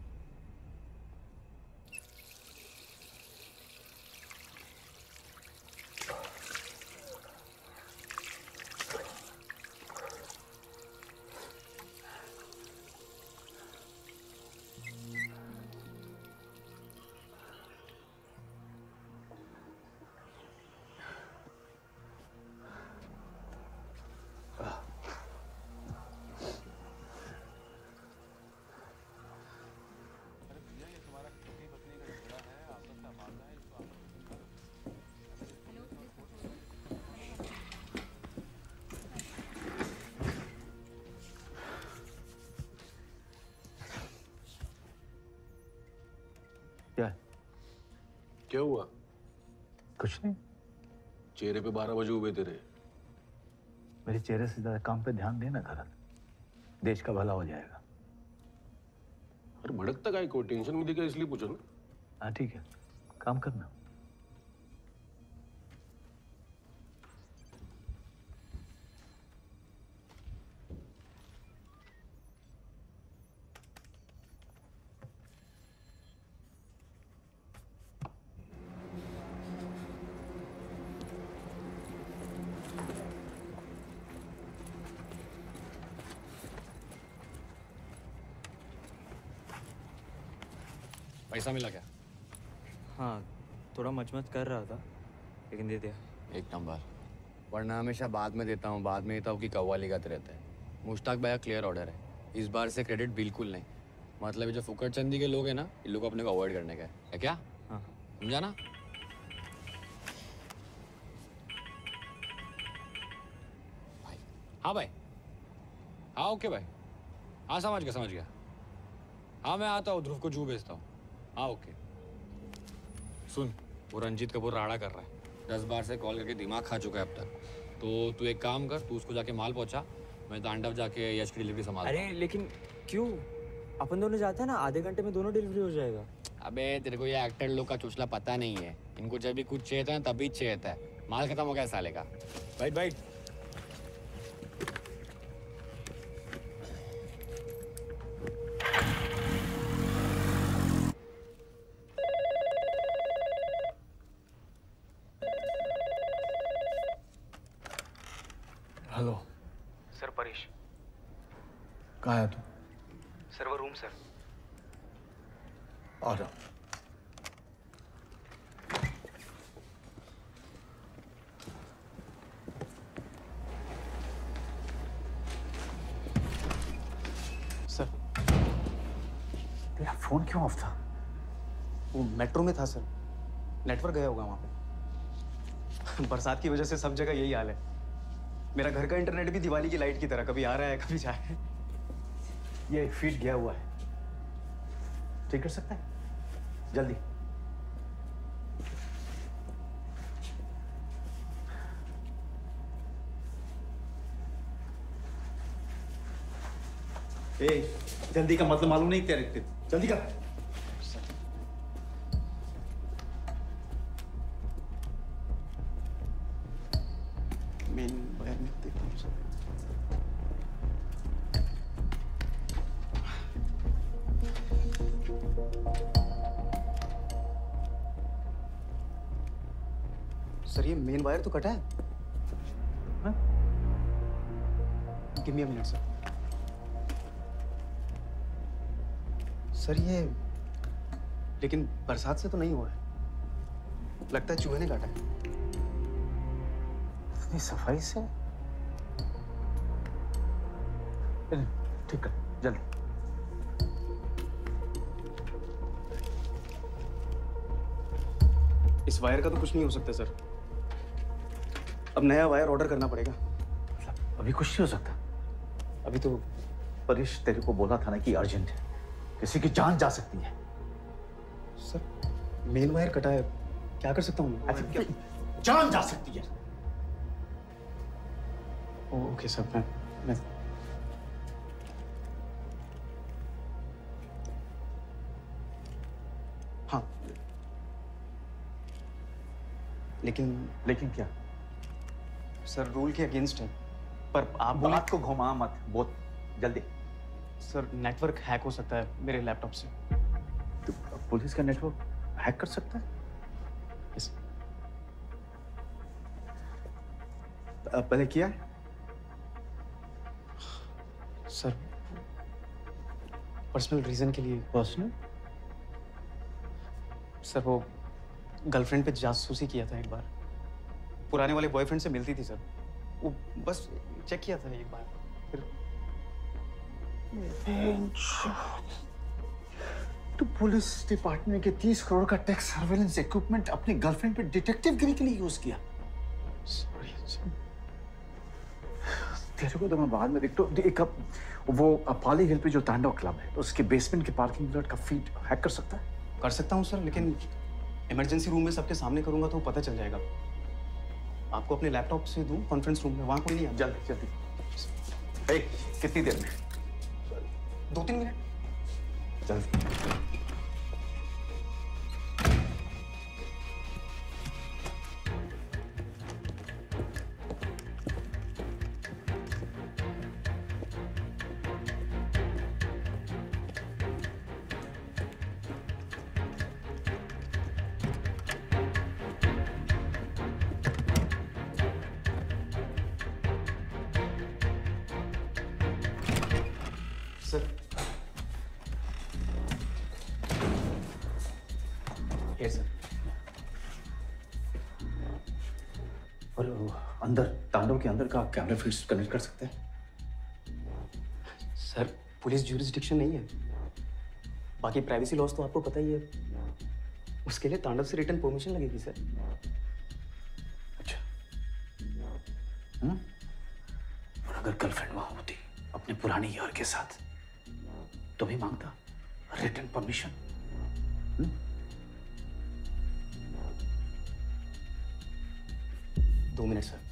क्या हुआ? कुछ नहीं। चेहरे पे 12 बजे उबे तेरे। मेरे चेहरे से ज्यादा काम पे ध्यान देना करत, देश का भला हो जाएगा। अरे भड़कता काय को? टेंशन में देखा इसलिए पूछा ना। हाँ ठीक है, काम करना। पैसा मिला क्या? हाँ, थोड़ा मचमच कर रहा था, लेकिन दे दिया। एक नंबर। वरना हमेशा बाद में देता हूँ कि कव्वाली गाते रहता है। मुश्ताक भाई का क्लियर ऑर्डर है, इस बार से क्रेडिट बिल्कुल नहीं। मतलब ये जो फुकट चंदी के लोग हैं ना, इन लोगों को अपने को अवॉइड करने का है क्या? हाँ, समझा ना? भाई, हाँ भाई, हाँ ओके भाई, हाँ समझ गया। हाँ मैं आता हूँ, ध्रुव को जू भेजता हूँ। हाँ ओके। सुन, वो रंजीत कपूर राड़ा कर रहा है, 10 बार से कॉल करके दिमाग खा चुका है अब तक। तो तू एक काम कर, तू उसको जाके माल पहुंचा, मैं तांडव जाके यश की डिलीवरी संभाल। अरे लेकिन क्यों? अपन दोनों जाते हैं ना, आधे घंटे में दोनों डिलीवरी हो जाएगा। अबे तेरे को ये एक्टर लोग का चुचला पता नहीं है, इनको जब भी कुछ चाहिए था ना तभी चाहिए था। माल खत्म हो गया साले का। बैठ। Hello sir, Paresh. कहाँ है तू? सर वो रूम सर। आ रहा हूं। सर, तेरा फोन क्यों ऑफ था? वो मेट्रो में था सर, नेटवर्क गया होगा वहां पे। बरसात की वजह से सब जगह यही हाल है। मेरा घर का इंटरनेट भी दिवाली की लाइट की तरह, कभी आ रहा है कभी जा रहा है। ये फीड गया हुआ है, ठीक कर सकता है? जल्दी। ए, जल्दी का मतलब मालूम नहीं तेरे, जल्दी कर। मेन वायर में देखता हूँ सर। सर ये मेन वायर तो कटा है। Give me a minute sir. Sir ये लेकिन बरसात से तो नहीं हुआ है, लगता है चूहे ने काटा है। इतनी सफाई से? ठीक है, जल्दी। इस वायर का तो कुछ नहीं हो सकता सर, अब नया वायर ऑर्डर करना पड़ेगा। अभी कुछ नहीं हो सकता? अभी तो परेश तेरे को बोला था ना कि अर्जेंट है, किसी की जान जा सकती है। सर मेन वायर कटा है, क्या कर सकता हूँ मैं? जान जा सकती है। ओके सर, मैं हाँ, लेकिन क्या? सर रूल के अगेंस्ट है, पर आप बात को घुमा मत, बहुत जल्दी। सर नेटवर्क हैक हो सकता है मेरे लैपटॉप से। तो पुलिस का नेटवर्क हैक कर सकता है? यस। पहले किया है? सर पर्सनल रीजन के लिए। पर्सनल? सर वो गर्लफ्रेंड पे जासूसी किया था एक बार, पुराने वाले बॉयफ्रेंड से मिलती थी सर, वो बस चेक किया था एक बार, फिर तो पुलिस डिपार्टमेंट के 30 करोड़ का टैक्स सर्वेलेंस इक्विपमेंट अपनी गर्लफ्रेंड पे डिटेक्टिवगिरी के लिए यूज किया। सॉरी तेरे को तो मैं बाद में देखता हूँ। एक वो पाली हिल पे जो तांडव क्लब है, तो उसके बेसमेंट के पार्किंग लॉट का फीड हैक कर सकता है? कर सकता हूँ सर, लेकिन इमरजेंसी रूम में सबके सामने करूंगा तो पता चल जाएगा। आपको अपने लैपटॉप से दूं कॉन्फ्रेंस रूम में, वहां कोई नहीं है। जल्दी जल्दी। कितनी देर में? 2-3 मिनट। जल्दी। सर ये सर। और अंदर तांडव के अंदर का कैमरा फीड्स कनेक्ट कर सकते हैं? सर पुलिस ज्यूरिसडिक्शन नहीं है, बाकी प्राइवेसी लॉस तो आपको पता ही है, उसके लिए तांडव से रिटर्न परमिशन लगेगी सर। अच्छा। और अगर गर्लफ्रेंड वहां होती अपने पुराने यार के साथ, तो भी मांगता return permission? 2 minute sir.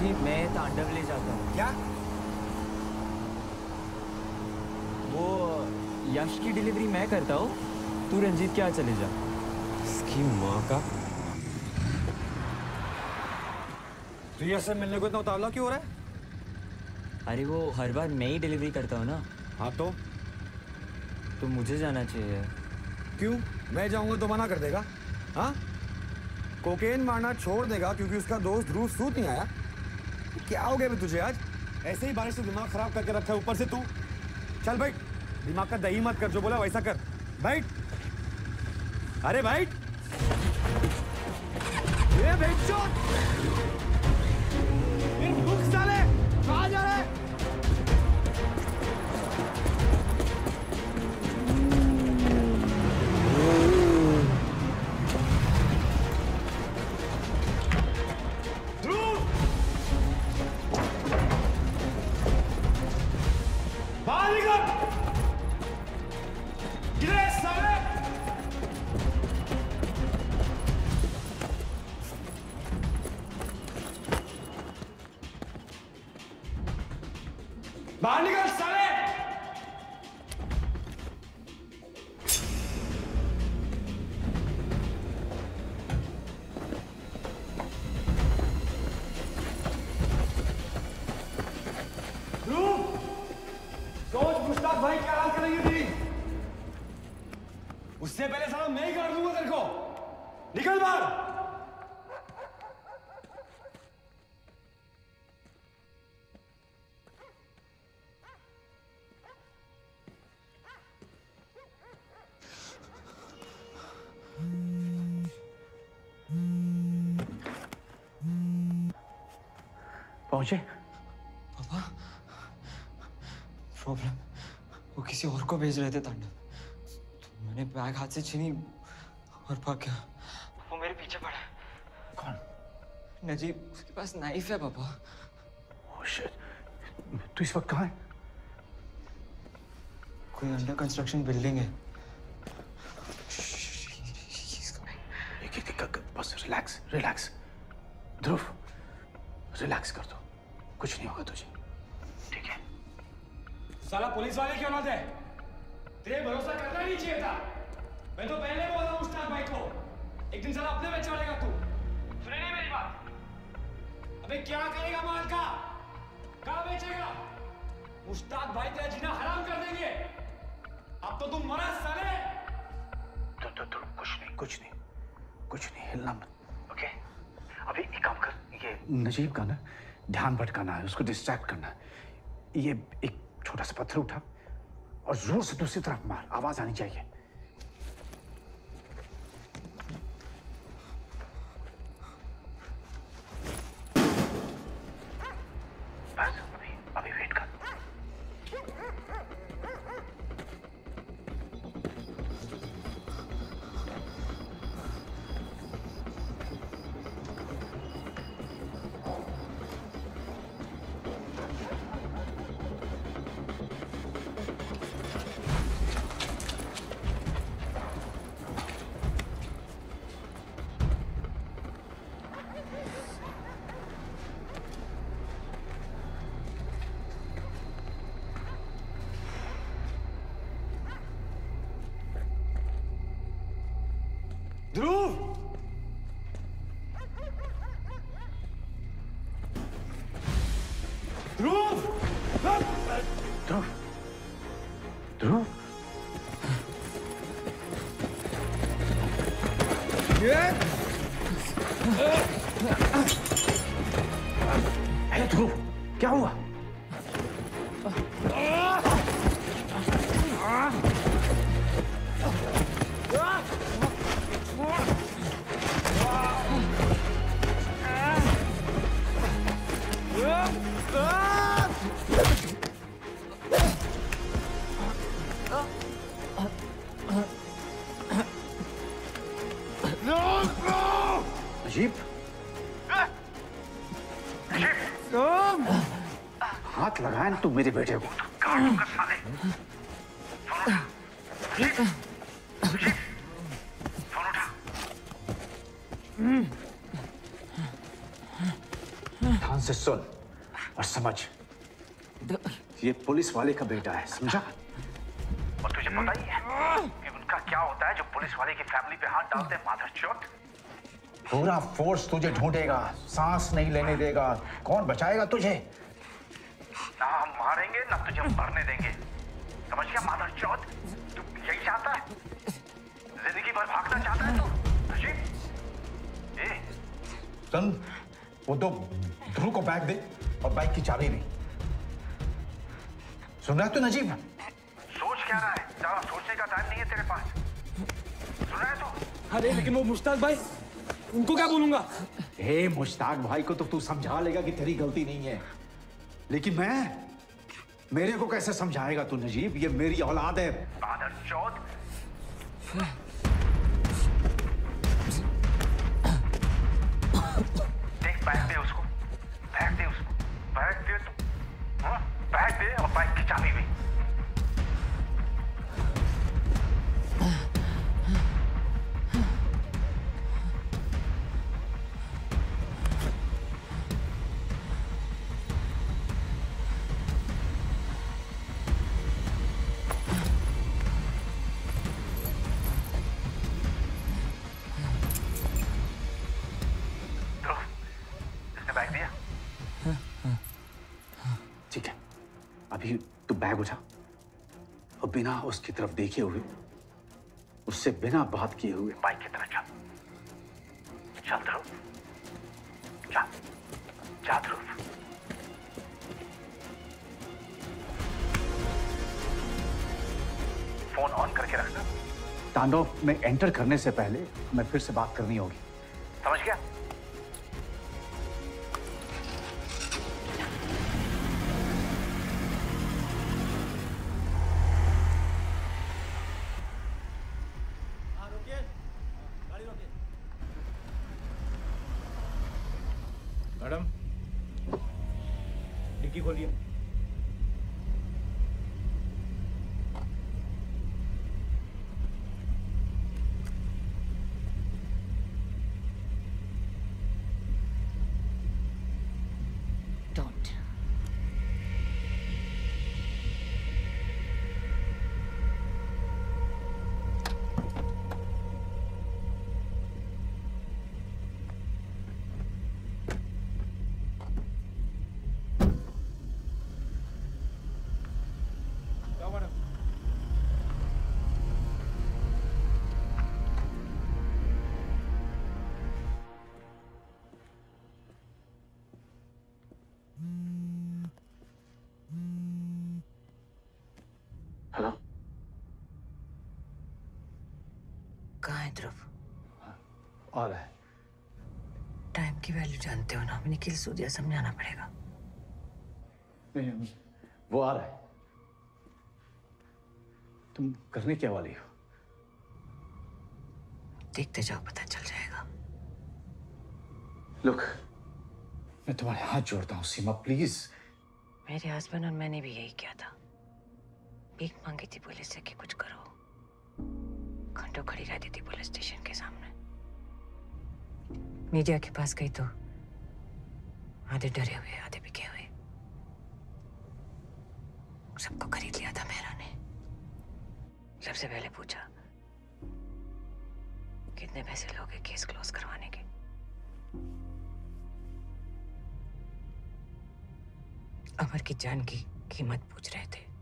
Ranjit मैं तांडव ले जाता हूँ। क्या? वो यश की डिलीवरी मैं करता हूँ, तू रंजीत क्या चले जा। इसकी माँ का। तो यश से मिलने को इतना उतावला क्यों हो रहा है? अरे वो हर बार मैं ही डिलीवरी करता हूँ ना। हाँ तो मुझे जाना चाहिए। क्यों? मैं जाऊंगा तो मना कर देगा? हाँ? कोकेन मारना छोड़ देगा क्योंकि उसका दोस्त ध्रुव सूत नहीं आया? क्या हो गया भी तुझे आज? ऐसे ही बारिश से दिमाग खराब करके रखा है ऊपर से तू। चल बैठ, दिमाग का दही मत कर, जो बोला वैसा कर। बैठ, अरे बैठ। ये बैठ चो। रुक साले, कहाँ जा रहा है? बाहर निकल साले! सोच मुश्ताक भाई क्या हाल करेंगे तेरी? उससे पहले साला मैं ही काट दूंगा तेरे को। निकल बाहर। पहुंचे? पापा, प्रॉब्लम, वो किसी और को भेज रहे थे तांडव। तो मैंने बैग हाथ से छीनी और भाग गया। वो मेरे पीछे पड़ा है। कौन? नजीब, उसके पास नाइफ है पापा। ओह शिट, तू इस वक्त कहाँ है? कोई अंडर कंस्ट्रक्शन बिल्डिंग है। बस रिलैक्स रिलैक्स। ध्रुव, रिलैक्स कर दो, कुछ नहीं होगा तुझे, ठीक है? साला पुलिस वाले क्यों ना थे? तेरे भरोसा करना नहीं चाहिए था। मैं तो पहले बोला मुश्ताक भाई को, एक दिन साला अपने में चढ़ेगा तू। सुने नहीं मेरी बात? अबे क्या करेगा माल का? कहाँ बेचेगा? मुश्ताक भाई तेरा जीना हराम कर देंगे। अब तो तुम मरा साले। तो कुछ नहीं, हिलना मत, ओके? अभी एक काम कर, ये नजीब का ना ध्यान भटकाना है, उसको डिस्ट्रैक्ट करना है। ये एक छोटा सा पत्थर उठा और जोर से दूसरी तरफ मार, आवाज आनी चाहिए। बस अभी वेट कर। ध्रुव! ध्रुव! ध्रुव! ध्रुव! ध्रुव, क्या हुआ? अजीब, हाथ लगाया ना तू मेरे बेटे को, काटूंगा साले। फोन उठा। ध्यान से सुन और समझ, ये पुलिस वाले का बेटा है, समझा? और तुझे पता ही है कि उनका क्या होता है जो पुलिस वाले की फैमिली पे हाथ डालते हैं, मादरचोद। पूरा फोर्स तुझे ढूंढेगा, सांस नहीं लेने देगा। कौन बचाएगा तुझे? ना हम मारेंगे ना तुझे मरने देंगे, समझ गया मादरचोद? तू यही चाहता है? जिंदगी भर भागना चाहता है तू? नजीब, सुन, वो दो ध्रुव को बैग दे और बाइक की चाबी भी। सुन रहा है तू नजीब? सोच क्या रहा है? ज्यादा सोचने का टाइम नहीं है तेरे पास, सुन रहा है तू? अरे लेकिन वो मुश्ताक भाई, उनको क्या बोलूंगा? हे मुश्ताक भाई को तो तू समझा लेगा कि तेरी गलती नहीं है, लेकिन मेरे को कैसे समझाएगा तू नजीब? ये मेरी औलाद है। मादरचोद, देख बैग दे उसको, बैग दे उसको, बैग दे तू, हाँ? बैग दे और बाइक की चाबी भी। ठीक है, अभी तू बैग उठा और बिना उसकी तरफ देखे हुए, उससे बिना बात किए हुए बाइक की तरफ चल। चल ध्रुव, चल, जा ध्रुव। फोन ऑन करके रखना। तांडव में एंटर करने से पहले मैं फिर से बात करनी होगी, समझ गया? मैडम, डिक्की खोलिए। Don't. हेलो, कहाँ है ध्रुव? आ रहा है। टाइम की वैल्यू जानते हो ना, हमें निखिल सूर्या समझाना पड़ेगा। नहीं, वो आ रहा है। तुम करने क्या वाली हो? देखते जाओ, पता चल जाएगा। लुक, मैं तुम्हारे हाथ जोड़ता हूँ सीमा, प्लीज। मेरे हस्बैंड और मैंने भी यही किया था। भीख मांगी थी पुलिस से कि कुछ करो। घंटों खड़ी रहती थी पुलिस स्टेशन के सामने। मीडिया के पास गई तो आधे डरे हुए, आधे बिके हुए। सबको खरीद लिया था मेहरा ने। सबसे पहले पूछा, कितने पैसे लोगे केस क्लोज करवाने के? अमर की जान की कीमत पूछ रहे थे,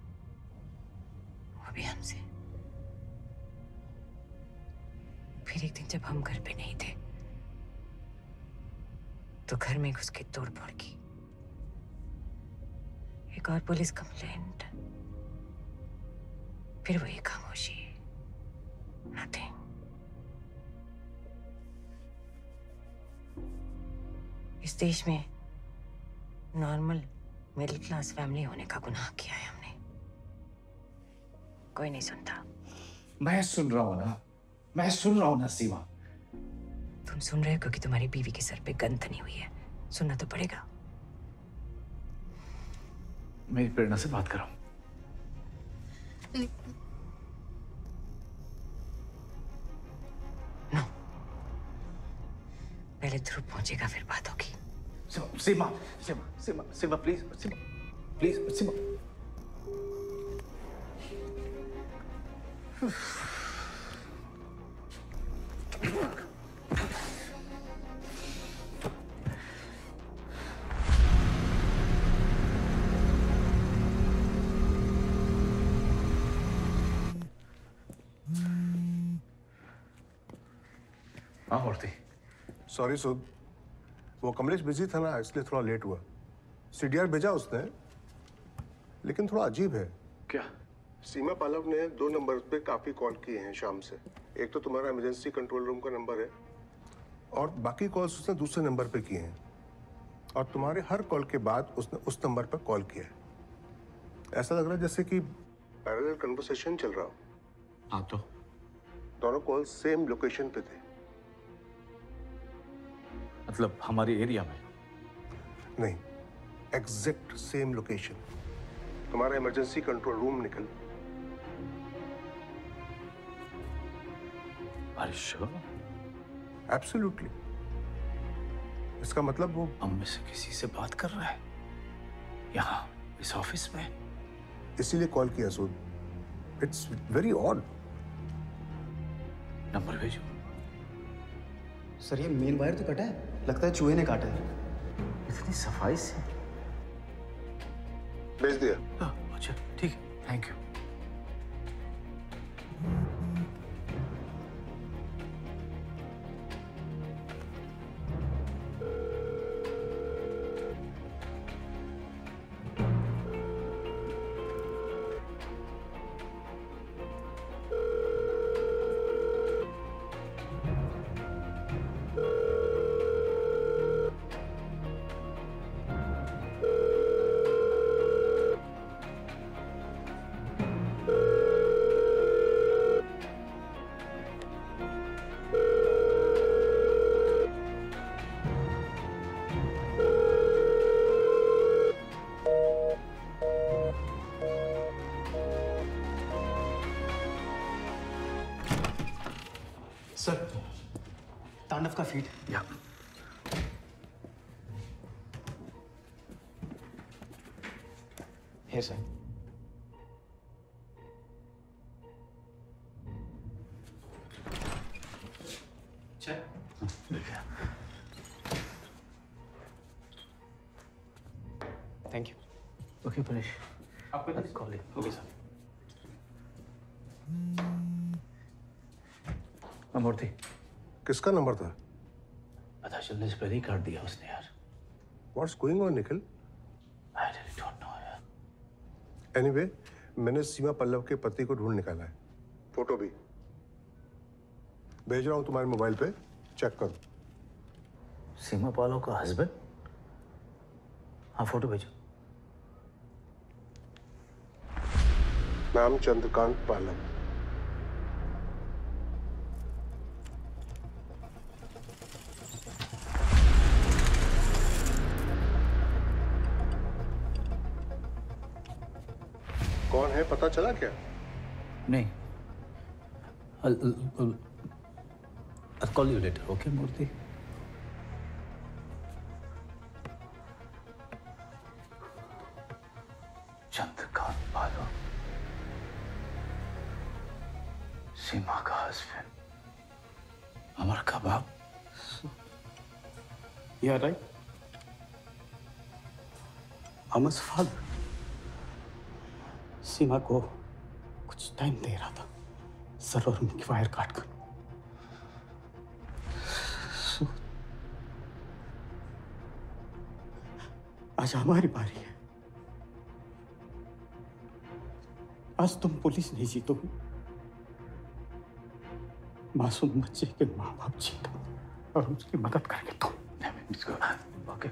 वो भी हमसे। फिर एक दिन जब हम घर पे नहीं थे तो घर में घुस के तोड़ फोड़ की। एक और पुलिस कंप्लेंट, फिर वही खामोशी, नथिंग। इस देश में नॉर्मल मिडिल क्लास फैमिली होने का गुनाह किया है हमने। कोई नहीं सुनता। मैं सुन रहा हूं ना, मैं सुन रहा हूं ना सीमा। तुम सुन रहे हो क्योंकि तुम्हारी बीवी के सर पे गन तनी हुई है। सुनना तो पड़ेगा। मेरी प्रेरणा से बात करो। नो, पहले ध्रुव पहुंचेगा फिर बात होगी। सीमा सीमा सीमा सीमा प्लीज सीमा प्लीज सीमा हाँ मूर्ति। सॉरी सुध, वो कमलेश बिजी था ना, इसलिए थोड़ा लेट हुआ। सीडीआर भेजा उसने, लेकिन थोड़ा अजीब है। क्या? सीमा पालव ने 2 नंबर पे काफी कॉल किए हैं शाम से। एक तो तुम्हारा इमरजेंसी कंट्रोल रूम का नंबर है और बाकी कॉल्स उसने दूसरे नंबर पे किए हैं। और तुम्हारे हर कॉल के बाद उसने उस नंबर पर कॉल किया है। ऐसा लग रहा है जैसे कि पैरेलल कन्वर्सेशन चल रहा हो। हाँ तो दोनों कॉल सेम लोकेशन पे थे। मतलब हमारी एरिया में? नहीं, एग्जैक्ट सेम लोकेशन। तुम्हारा इमरजेंसी कंट्रोल रूम निकल। Are you sure? Absolutely. इसका मतलब वो हम में से किसी से बात कर रहा है यहाँ इस ऑफिस में। इसीलिए कॉल किया Sood. It's very odd. Number भेजो। सर ये मेन वायर तो कटा है, लगता है चूहे ने काटा है। इतनी सफाई से भेज दिया। अच्छा ठीक है, थैंक यू। सर तांडव का फीड। या है sir. Thank you. Okay Paresh, आपको कॉल है। Okay sir. मूर्ति, किसका नंबर था? पता चलने से पहले ही काट दिया उसने यार। What's going on, Nikhil? I really don't know यार। Anyway, मैंने सीमा पल्लव के पति को ढूंढ निकाला है। फोटो भी भेज रहा हूँ तुम्हारे मोबाइल पे, चेक करो। सीमा पालव का हस्बैंड? हाँ फोटो भेजो। नाम चंद्रकांत पालव। कौन है पता चला क्या? नहीं। I'll call you later, okay, मूर्ति? चंद्रकांत पालव, सीमा का हस्बैंड, अमर का बाप। You are right. Amar's father. सीमा को कुछ टाइम दे रहा था सर्वर रूम की वायर काट कर। आज हमारी बारी है। आज तुम पुलिस नहीं जीतोगे, मासूम बच्चे के माँ बाप जीतो और उसकी मदद करेंगे तुम। ओके।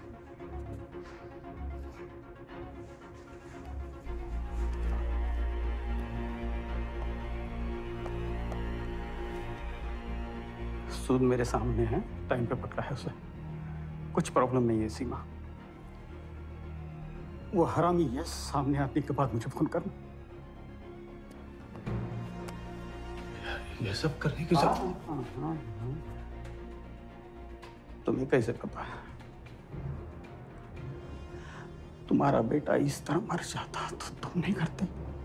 सूद मेरे सामने है, टाइम पे पकड़ा है उसे। कुछ प्रॉब्लम नहीं है सीमा। वो हरामी है, सामने आने के बाद मुझे फोन करना। ये सब करने की तुम्हें कैसे पता है? तुम्हारा बेटा इस तरह मर जाता तो तुम नहीं करते?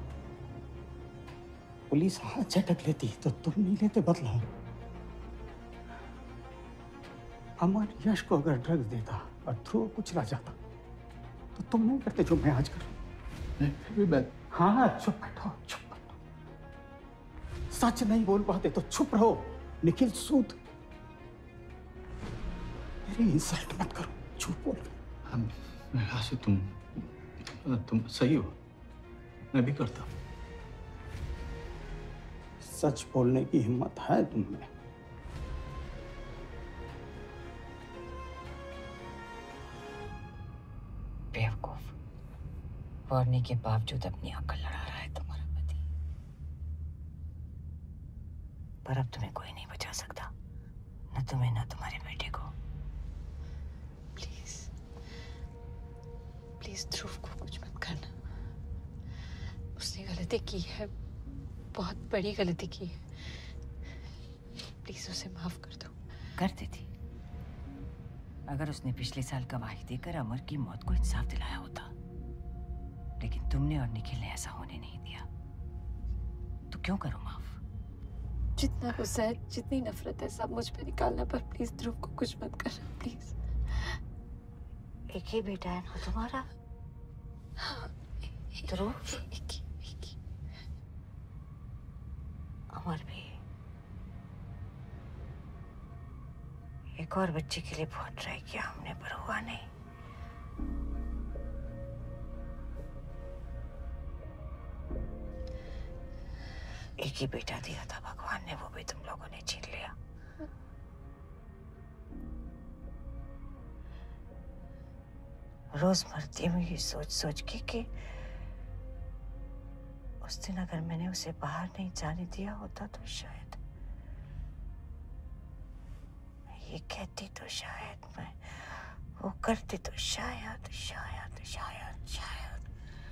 पुलिस हाथ झटक लेती तो तुम नहीं लेते बदला? अमर यश को अगर ड्रग्स देता और ध्रुव कुचला जाता तो तुम नहीं करते जो मैं आज कर रहा हूं? हाँ, चुप बैठो, चुप बैठो। सच नहीं बोल पाते तो चुप रहो। निखिल सूद, मेरी इंसल्ट मत करो, झूठ बोल। आशी, तुम सही हो, मैं भी करता। सच बोलने की हिम्मत है तुम में? बेवकूफ, वार्निंग के बावजूद अपनी अकल लड़ा रहा है तुम्हारा पति। पर अब तुम्हें कोई नहीं बचा सकता, न तुम्हें न तुम्हारे बेटे को। प्लीज प्लीज ध्रुव को कुछ मत करना। उसने गलती की है, बहुत बड़ी गलती की है। प्लीज उसे माफ कर दो। कर देती अगर उसने पिछले साल गवाही देकर अमर की मौत को इंसाफ दिलाया होता, लेकिन तुमने और निखिल ने ऐसा होने नहीं दिया। तो क्यों करो माफ? जितना गुस्सा है, जितनी नफरत है, सब मुझ पे निकालना, पर प्लीज ध्रुव को कुछ मत करना, प्लीज। एक ही बेटा है ना तुम्हारा? ध्रुव? एक ही। अमर भी एक और बच्चे के लिए बहुत ट्राई किया हमने, पर हुआ नहीं। एक ही बेटा दिया था भगवान ने, वो भी तुम लोगों ने छीन लिया। रोज मरती हूँ ये सोच सोच के कि उस दिन अगर मैंने उसे बाहर नहीं जाने दिया होता तो शायद ये कहती तो शायद मैं, वो करती तो शायद शायद शायद शायद।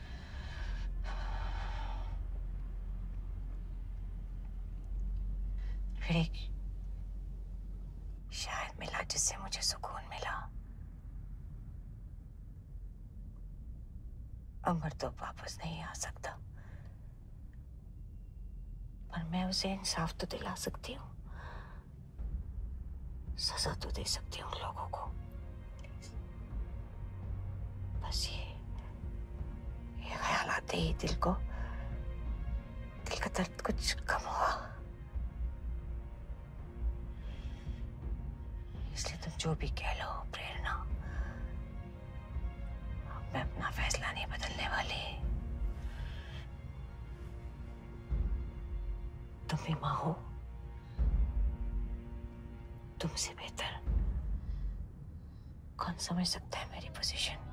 फिर एक शायद मिला जिससे मुझे सुकून मिला। अमर तो वापस नहीं आ सकता, पर मैं उसे इंसाफ तो दिला सकती हूँ, सजा तो दे सकती हूँ लोगों को। बस ये ख्याल आते ही दिल का दर्द कुछ कम हुआ। इसलिए तुम जो भी कह लो प्रेरणा, मैं अपना फैसला नहीं बदलने वाली। तुम भी माँ हो, तुमसे बेहतर कौन समझ सकता है मेरी पोजीशन?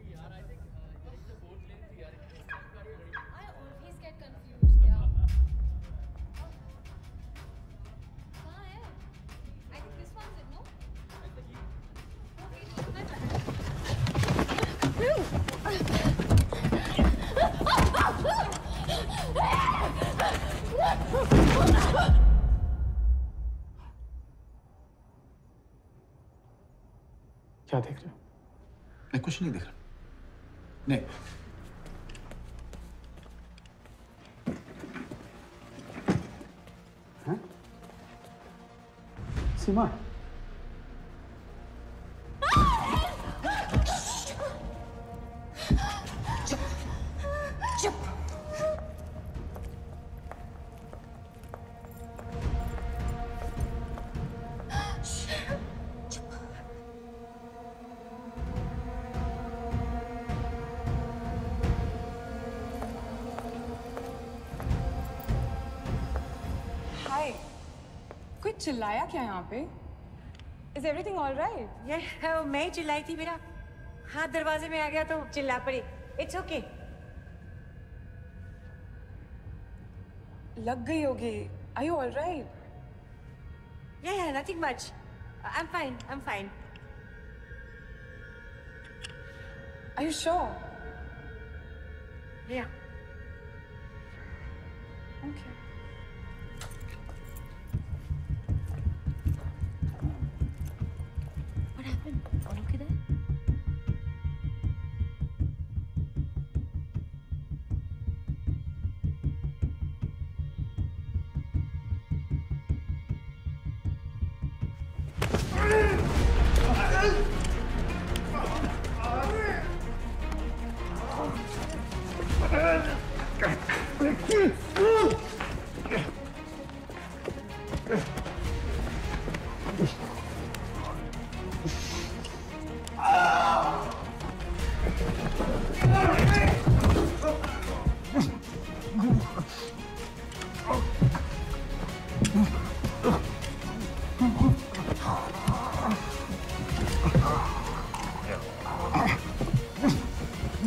क्या देख रहे हो? मैं कुछ नहीं देख रहा। नहीं। हाँ? सीमा, चिल्लाया क्या यहाँ पे? Is everything all right? ये मैं ही चिल्लाई थी, मेरा हाथ दरवाजे में आ गया तो चिल्ला पड़ी। It's okay. लग गई होगी। Are you all right? Yeah, nothing much. I'm fine. I'm fine. Are you sure? Yeah. Okay. What happened? वो लोग किधर?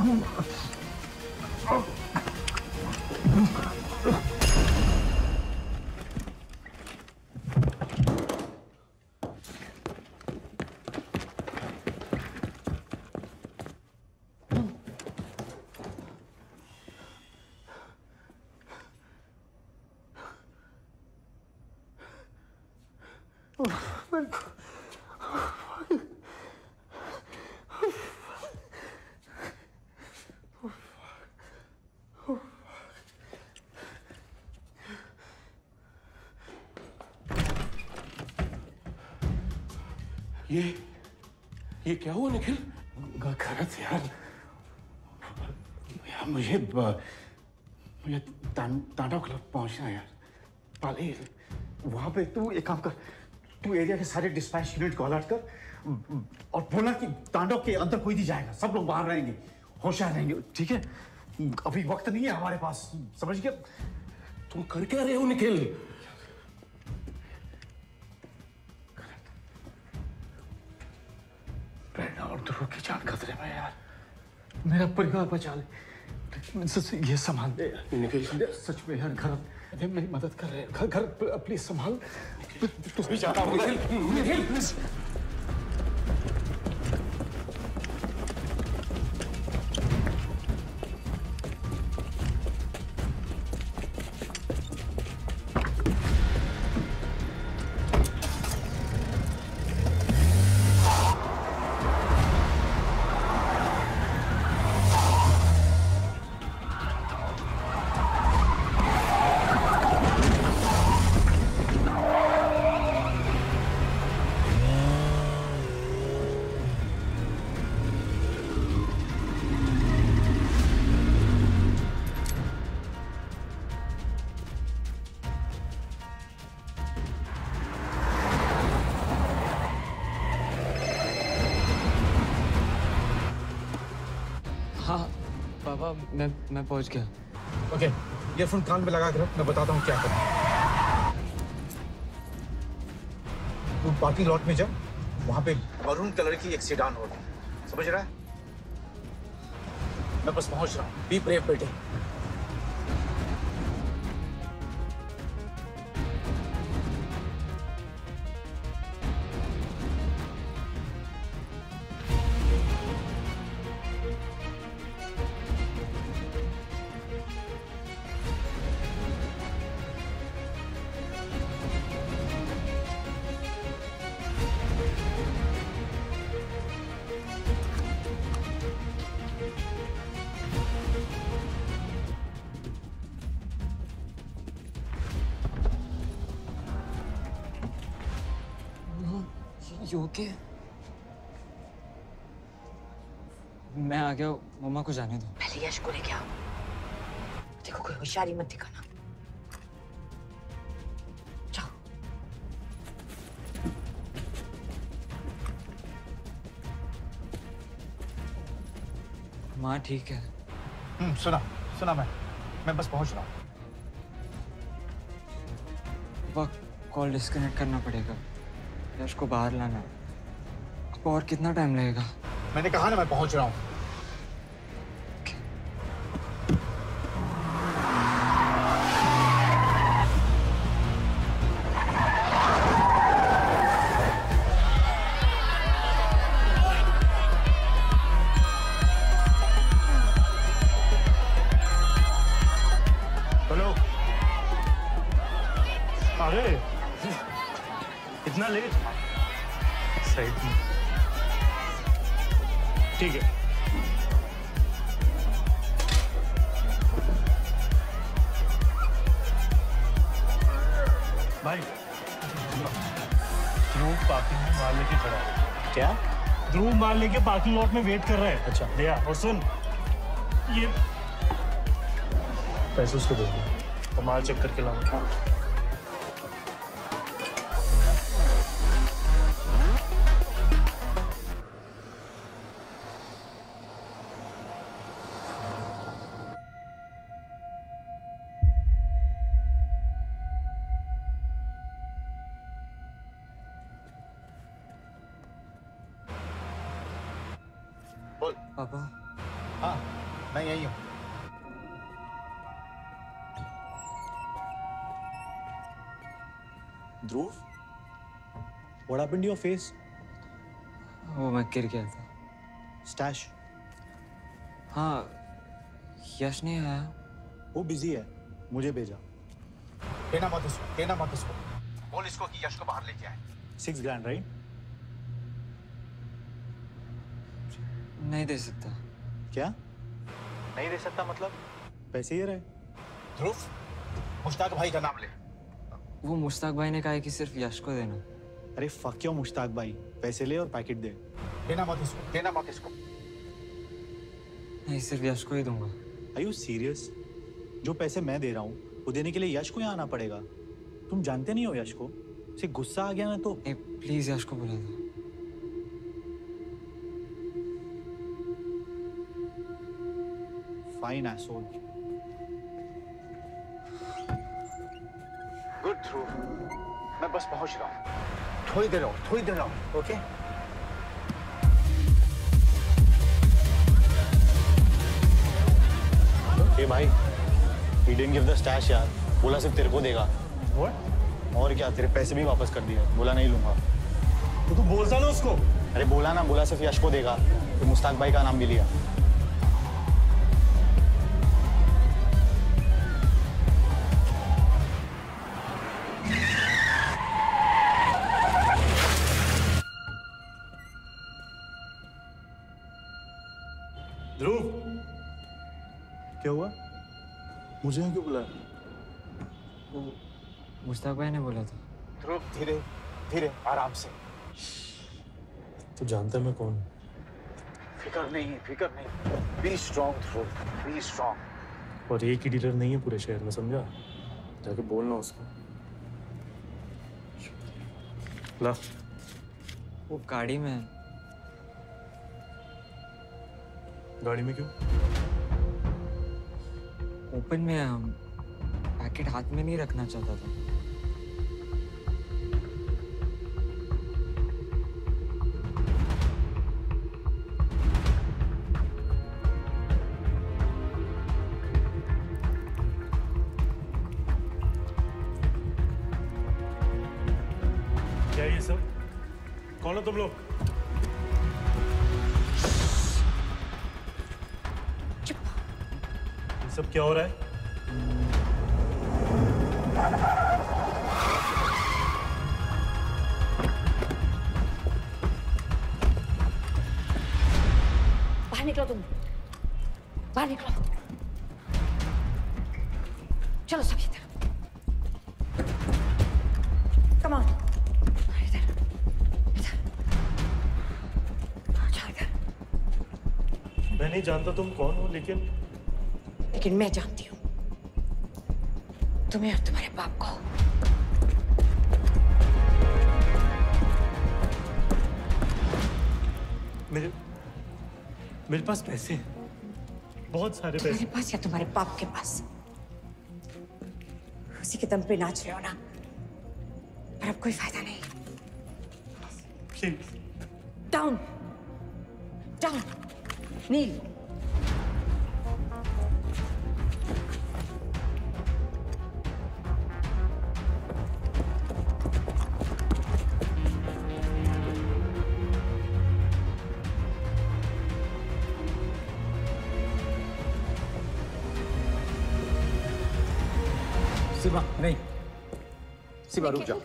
ये क्या हुआ निखिल? गलत यार, मुझे तांडव क्लब पहुंचना है यार। पाले वहां पे तू एक काम कर, तू एरिया के सारे डिस्पैच यूनिट को अलर्ट कर और बोला कि तांडव के अंदर कोई नहीं जाएगा, सब लोग बाहर रहेंगे, होशियार रहेंगे, ठीक है? अभी वक्त नहीं है हमारे पास, समझ गया? तुम कर क्या रहे हो निखिल? प्रेरणा और ध्रुव की जान खतरे में यार, मेरा परिवार बचा ले, ये संभाल दे यार। निखिल सच में यार, घर मेरी मदद कर रहे हैं, घर प्लीज संभाल। तू भी जाना होगा निखिल प्लीज। पापा मैं पहुंच गया। ओके, ईयरफोन कान में लगा कर मैं बताता हूँ क्या करना। तू पार्किंग लॉट में जा, वहां पे मरून कलर की एक सेडान होगी, समझ रहा है? मैं बस पहुंच रहा हूँ, बी ब्रेव बेटे। You okay? मैं आ गया, मम्मा को जाने दो। पहले यश को लेके आओ। देखो कोई होशियारी मत दिखाना। जाओ। माँ ठीक है। सुना मैं बस पहुंच रहा हूँ। वक्त कॉल डिस्कनेक्ट करना पड़ेगा, यश को बाहर लाना है। अब और कितना टाइम लगेगा? मैंने कहा ना मैं पहुंच रहा हूँ। हेलो, अरे इतना लेट? सही, ठीक है। भाई ध्रुव पार्किंग में माल लेके खड़ा है। क्या? ध्रुव माल लेके पार्किंग लॉट में वेट कर रहा है। अच्छा दया, और सुन, ये पैसे उसको दे दो और माल चेक करके लाओ। पापा, हाँ मैं यही हूँ। ध्रुव, what happened to your face? वो मैं गिर गया था। Stash? हाँ, यश नहीं आया। वो बिजी है, मुझे भेजा। कहना मत इसको। बोल इसको कि यश को बाहर लेके आए। 6 grand, right? नहीं दे सकता। क्या? नहीं दे सकता मतलब? पैसे ही रहे। ध्रुव, मुश्ताक भाई का नाम ले। वो मुश्ताक भाई ने कहा है कि सिर्फ यश को देना। अरे फक क्यों मुश्ताक भाई, पैसे ले और पैकेट दे। कहना मत इसको। नहीं, सिर्फ यश को ही दूंगा। Are you serious? जो पैसे मैं दे रहा हूँ वो देने के लिए यश को यहाँ आना पड़ेगा। तुम जानते नहीं हो यश को, उसे गुस्सा आ गया ना तो। प्लीज यश को बुला दो। Fine asshole. गुड ध्रुव, मैं बस पहुंच रहा हूँ। थोड़ी देर रहो, ओके? ए भाई, he didn't give the stash यार। बोला सिर्फ तेरे को देगा। What? और क्या, तेरे पैसे भी वापस कर दिए। बोला नहीं लूंगा। तो तू बोलता ना उसको। अरे बोला सिर्फ यश को देगा। तो मुश्ताक भाई का नाम भी लिया। ध्रुव, क्या हुआ? मुझे क्यों बुलाया? वो मुश्ताक भाई ने बोला था। ध्रुव, धीरे आराम से। तू जानता है मैं कौन हूँ? फिकर नहीं। Be strong Dhruv, be strong. और एक ही डीलर नहीं है पूरे शहर में, समझा? जाके बोलना उसको। ला। वो गाड़ी में है। गाड़ी में क्यों? ओपन में हम पैकेट हाथ में नहीं रखना चाहता था। क्या ये सब? कौन हो तुम लोग? सब क्या हो रहा है? बाहर निकलो तुम, बाहर निकलो। चलो सब इधर। कम ऑन, इधर। चलो इधर। मैं नहीं जानता तुम कौन हो, लेकिन मैं जानती हूँ तुम्हें और तुम्हारे बाप को। मेरे पास पैसे हैं, बहुत सारे पैसे। तुम्हारे पास या तुम्हारे बाप के पास? उसी के दम पे नाच रहे हो ना, पर अब कोई फायदा नहीं। प्लीज। डाउन नील। सीमा नहीं, सीमा रुक जाओ।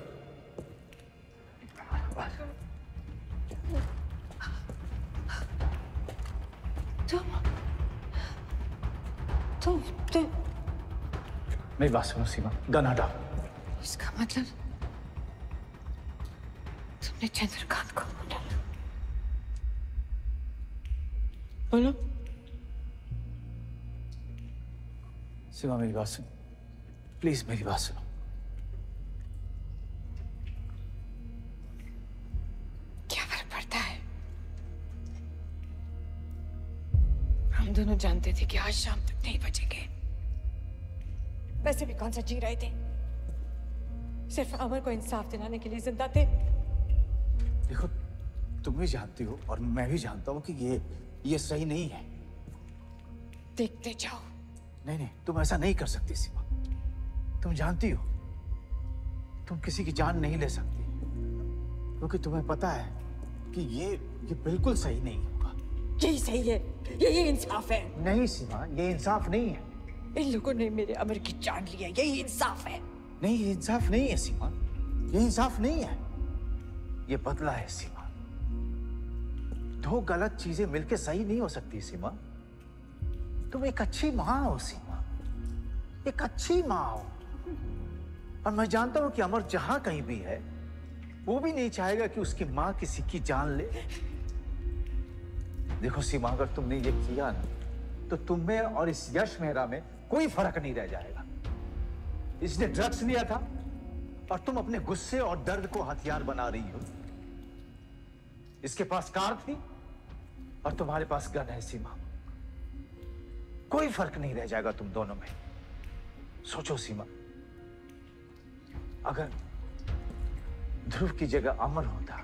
तुम मेरी बात सुनो सीमा, गन हटाओ। इसका मतलब तुमने चंद्रकांत को बोलो। सीमा मेरी बात सुनो, प्लीज मेरी बात सुनो। क्या फर्क पड़ता है? हम दोनों जानते थे कि आज शाम तक नहीं बचेंगे। वैसे भी कौन सा जी रहे थे? सिर्फ अमर को इंसाफ दिलाने के लिए जिंदा थे। देखो, तुम भी जानती हो और मैं भी जानता हूँ कि ये सही नहीं है। देखते जाओ। नहीं नहीं, तुम ऐसा नहीं कर सकती सीमा। तुम जानती हो तुम किसी की जान नहीं ले सकती, क्योंकि तुम्हें पता है कि ये बिल्कुल सही नहीं होगा। यही सही है, यही इंसाफ है। नहीं सीमा, ये इंसाफ नहीं है। इन लोगों ने मेरे अमर की जान लिया, यही इंसाफ है। नहीं, ये इंसाफ नहीं है सीमा, ये इंसाफ नहीं है, ये बदला है सीमा। दो गलत चीजें मिलके सही नहीं हो सकती सीमा। तुम एक अच्छी माँ हो सीमा, एक अच्छी माँ हो, और मैं जानता हूं कि अमर जहां कहीं भी है वो भी नहीं चाहेगा कि उसकी माँ किसी की जान ले। देखो सीमा, अगर तुमने ये किया ना तो तुम्हें और इस यश मेहरा में कोई फर्क नहीं रह जाएगा। इसने ड्रग्स लिया था और तुम अपने गुस्से और दर्द को हथियार बना रही हो। इसके पास कार थी और तुम्हारे पास गन है सीमा। कोई फर्क नहीं रह जाएगा तुम दोनों में। सोचो सीमा, अगर ध्रुव की जगह अमर होता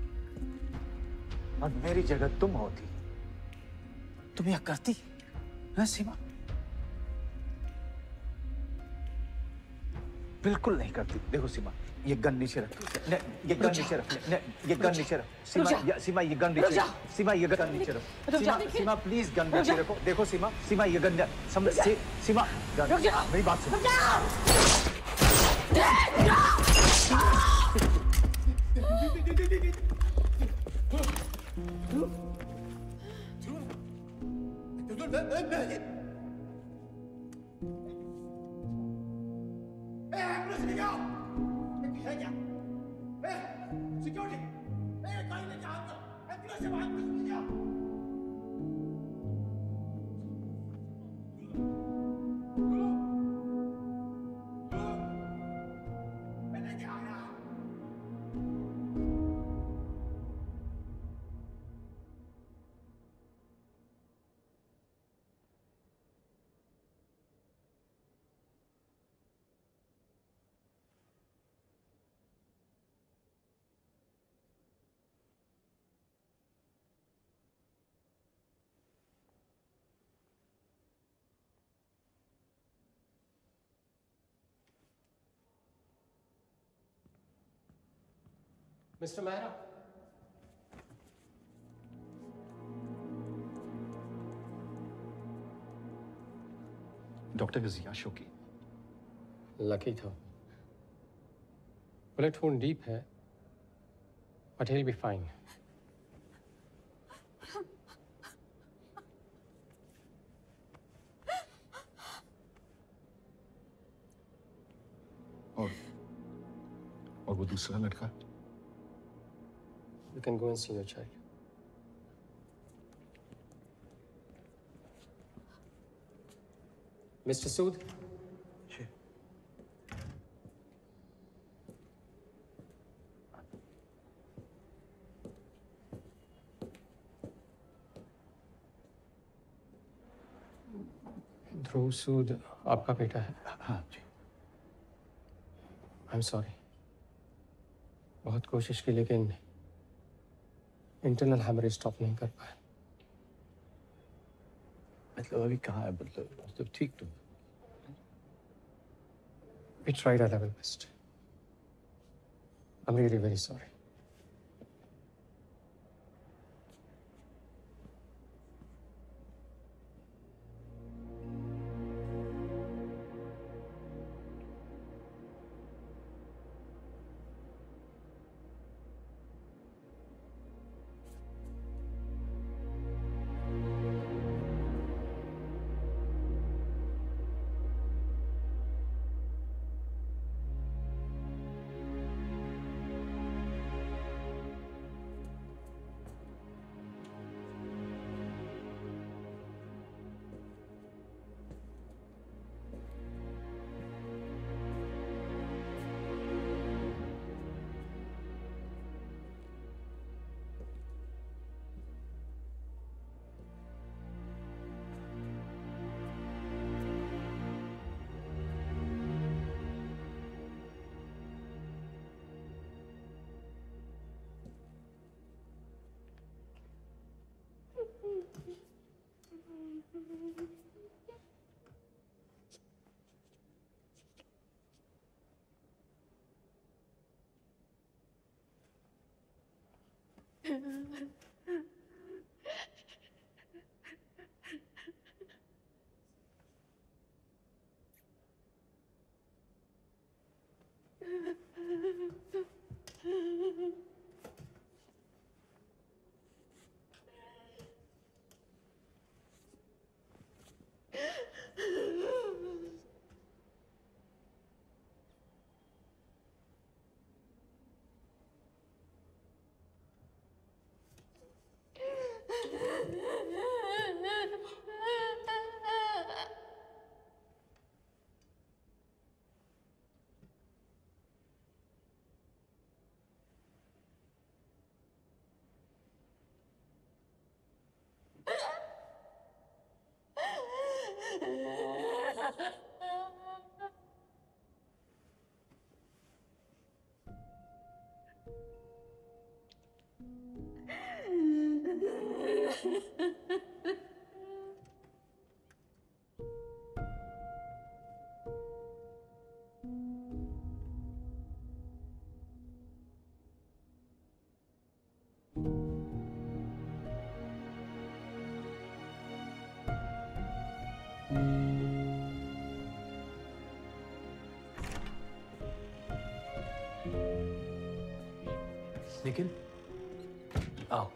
और मेरी जगह तुम होती, तुम यह करती है सीमा? बिल्कुल नहीं करती। देखो सीमा, ये गन नीचे रख, ये गन नीचे रख, ये गन नीचे रख सीमा। सीमा ये गन नीचे, सीमा ये गन नीचे रखो। सीमा प्लीज गन नीचे रखो। देखो सीमा, सीमा ये गन सीमा, मेरी बात सुनो। मिस्टर मेहरा, डॉक्टर गजियाश की लकी था। बुलेट वुंड डीप है, बट he'll be fine. और वो दूसरा लड़का? You can go and see your child. Mr. Sood? Sure. ध्रुव सूद आपका बेटा है? हाँ जी। आई एम सॉरी, बहुत कोशिश की लेकिन इंटरनल हैमरेज स्टॉप नहीं कर पाए। मतलब अभी कहाँ है? मतलब ठीक तो? We tried our level best. I'm really very sorry. Nikhil, आओ।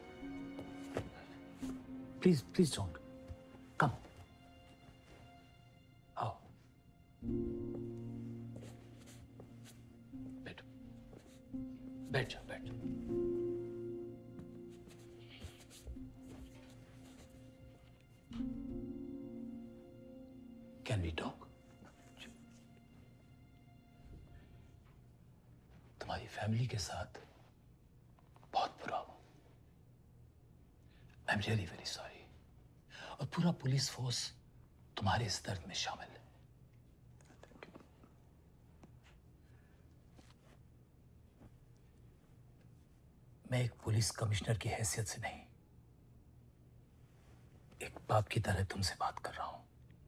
Please please don't come. आओ, बैठो, बैठ जाओ, बैठ जाओ। Can we talk? तुम्हारी फैमिली के साथ बहुत बुरा हुआ। I am really very sorry. और पूरा पुलिस फोर्स तुम्हारे इस दर्द में शामिल है। मैं एक पुलिस कमिश्नर की हैसियत से नहीं, एक बाप की तरह तुमसे बात कर रहा हूं।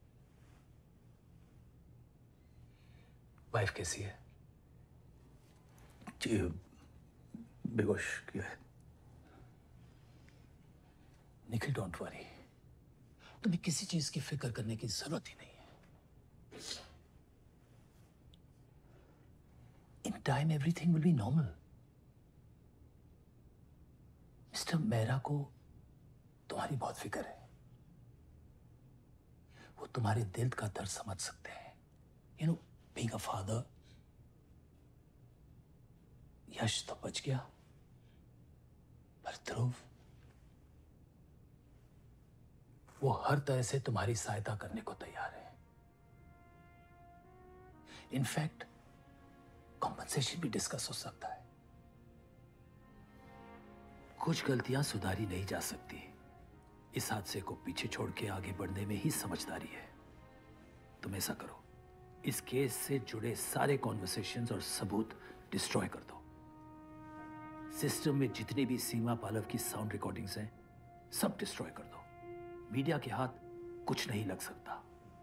वाइफ कैसी है? जी, बेहोश किया है। निखिल, डोंट वरी, तुम्हें किसी चीज की फिक्र करने की जरूरत ही नहीं है। In time everything will be normal. Mister Mehra को तुम्हारी बहुत फिक्र है। वो तुम्हारे दिल का दर्द समझ सकते हैं। You know, being a father, Yash तो बच गया, पर ध्रुव, वो हर तरह से तुम्हारी सहायता करने को तैयार है। इनफैक्ट कॉम्पनसेशन भी डिस्कस हो सकता है। कुछ गलतियां सुधारी नहीं जा सकती। इस हादसे को पीछे छोड़ के आगे बढ़ने में ही समझदारी है। तुम ऐसा करो, इस केस से जुड़े सारे कॉन्वर्सेशंस और सबूत डिस्ट्रॉय कर दो। सिस्टम में जितनी भी सीमा पालव की साउंड रिकॉर्डिंग्स हैं, सब डिस्ट्रॉय कर दो। मीडिया के हाथ कुछ नहीं लग सकता।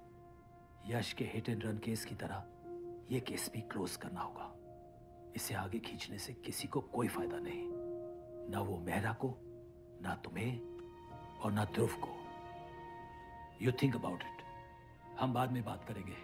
यश के हिट एंड रन केस की तरह यह केस भी क्लोज करना होगा। इसे आगे खींचने से किसी को कोई फायदा नहीं, ना वो मेहरा को, ना तुम्हें और ना ध्रुव को। You think about it. हम बाद में बात करेंगे।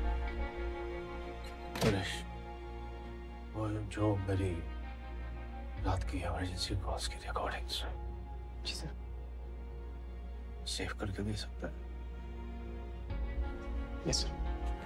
वो जो मेरी रात की इमरजेंसी कॉल्स की रिकॉर्डिंग्स। जी सर। सेव करके दे सकता है? Yes sir.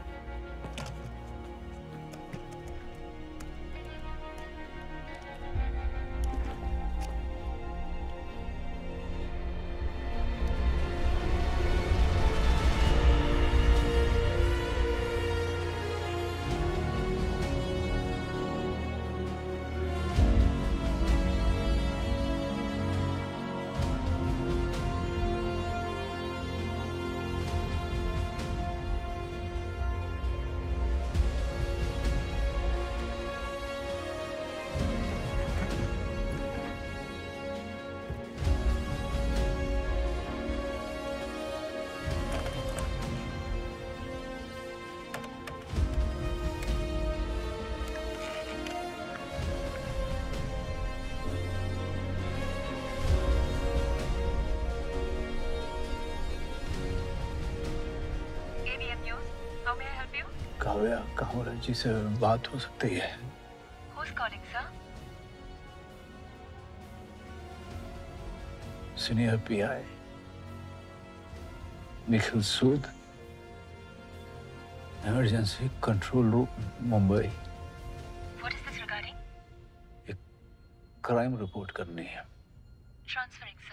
काव्या कामराज जी से बात हो सकती है? Who's calling, sir? Senior PI Nikhil Sood, emergency control room Mumbai. What is this regarding? Crime report करनी है। Transferring,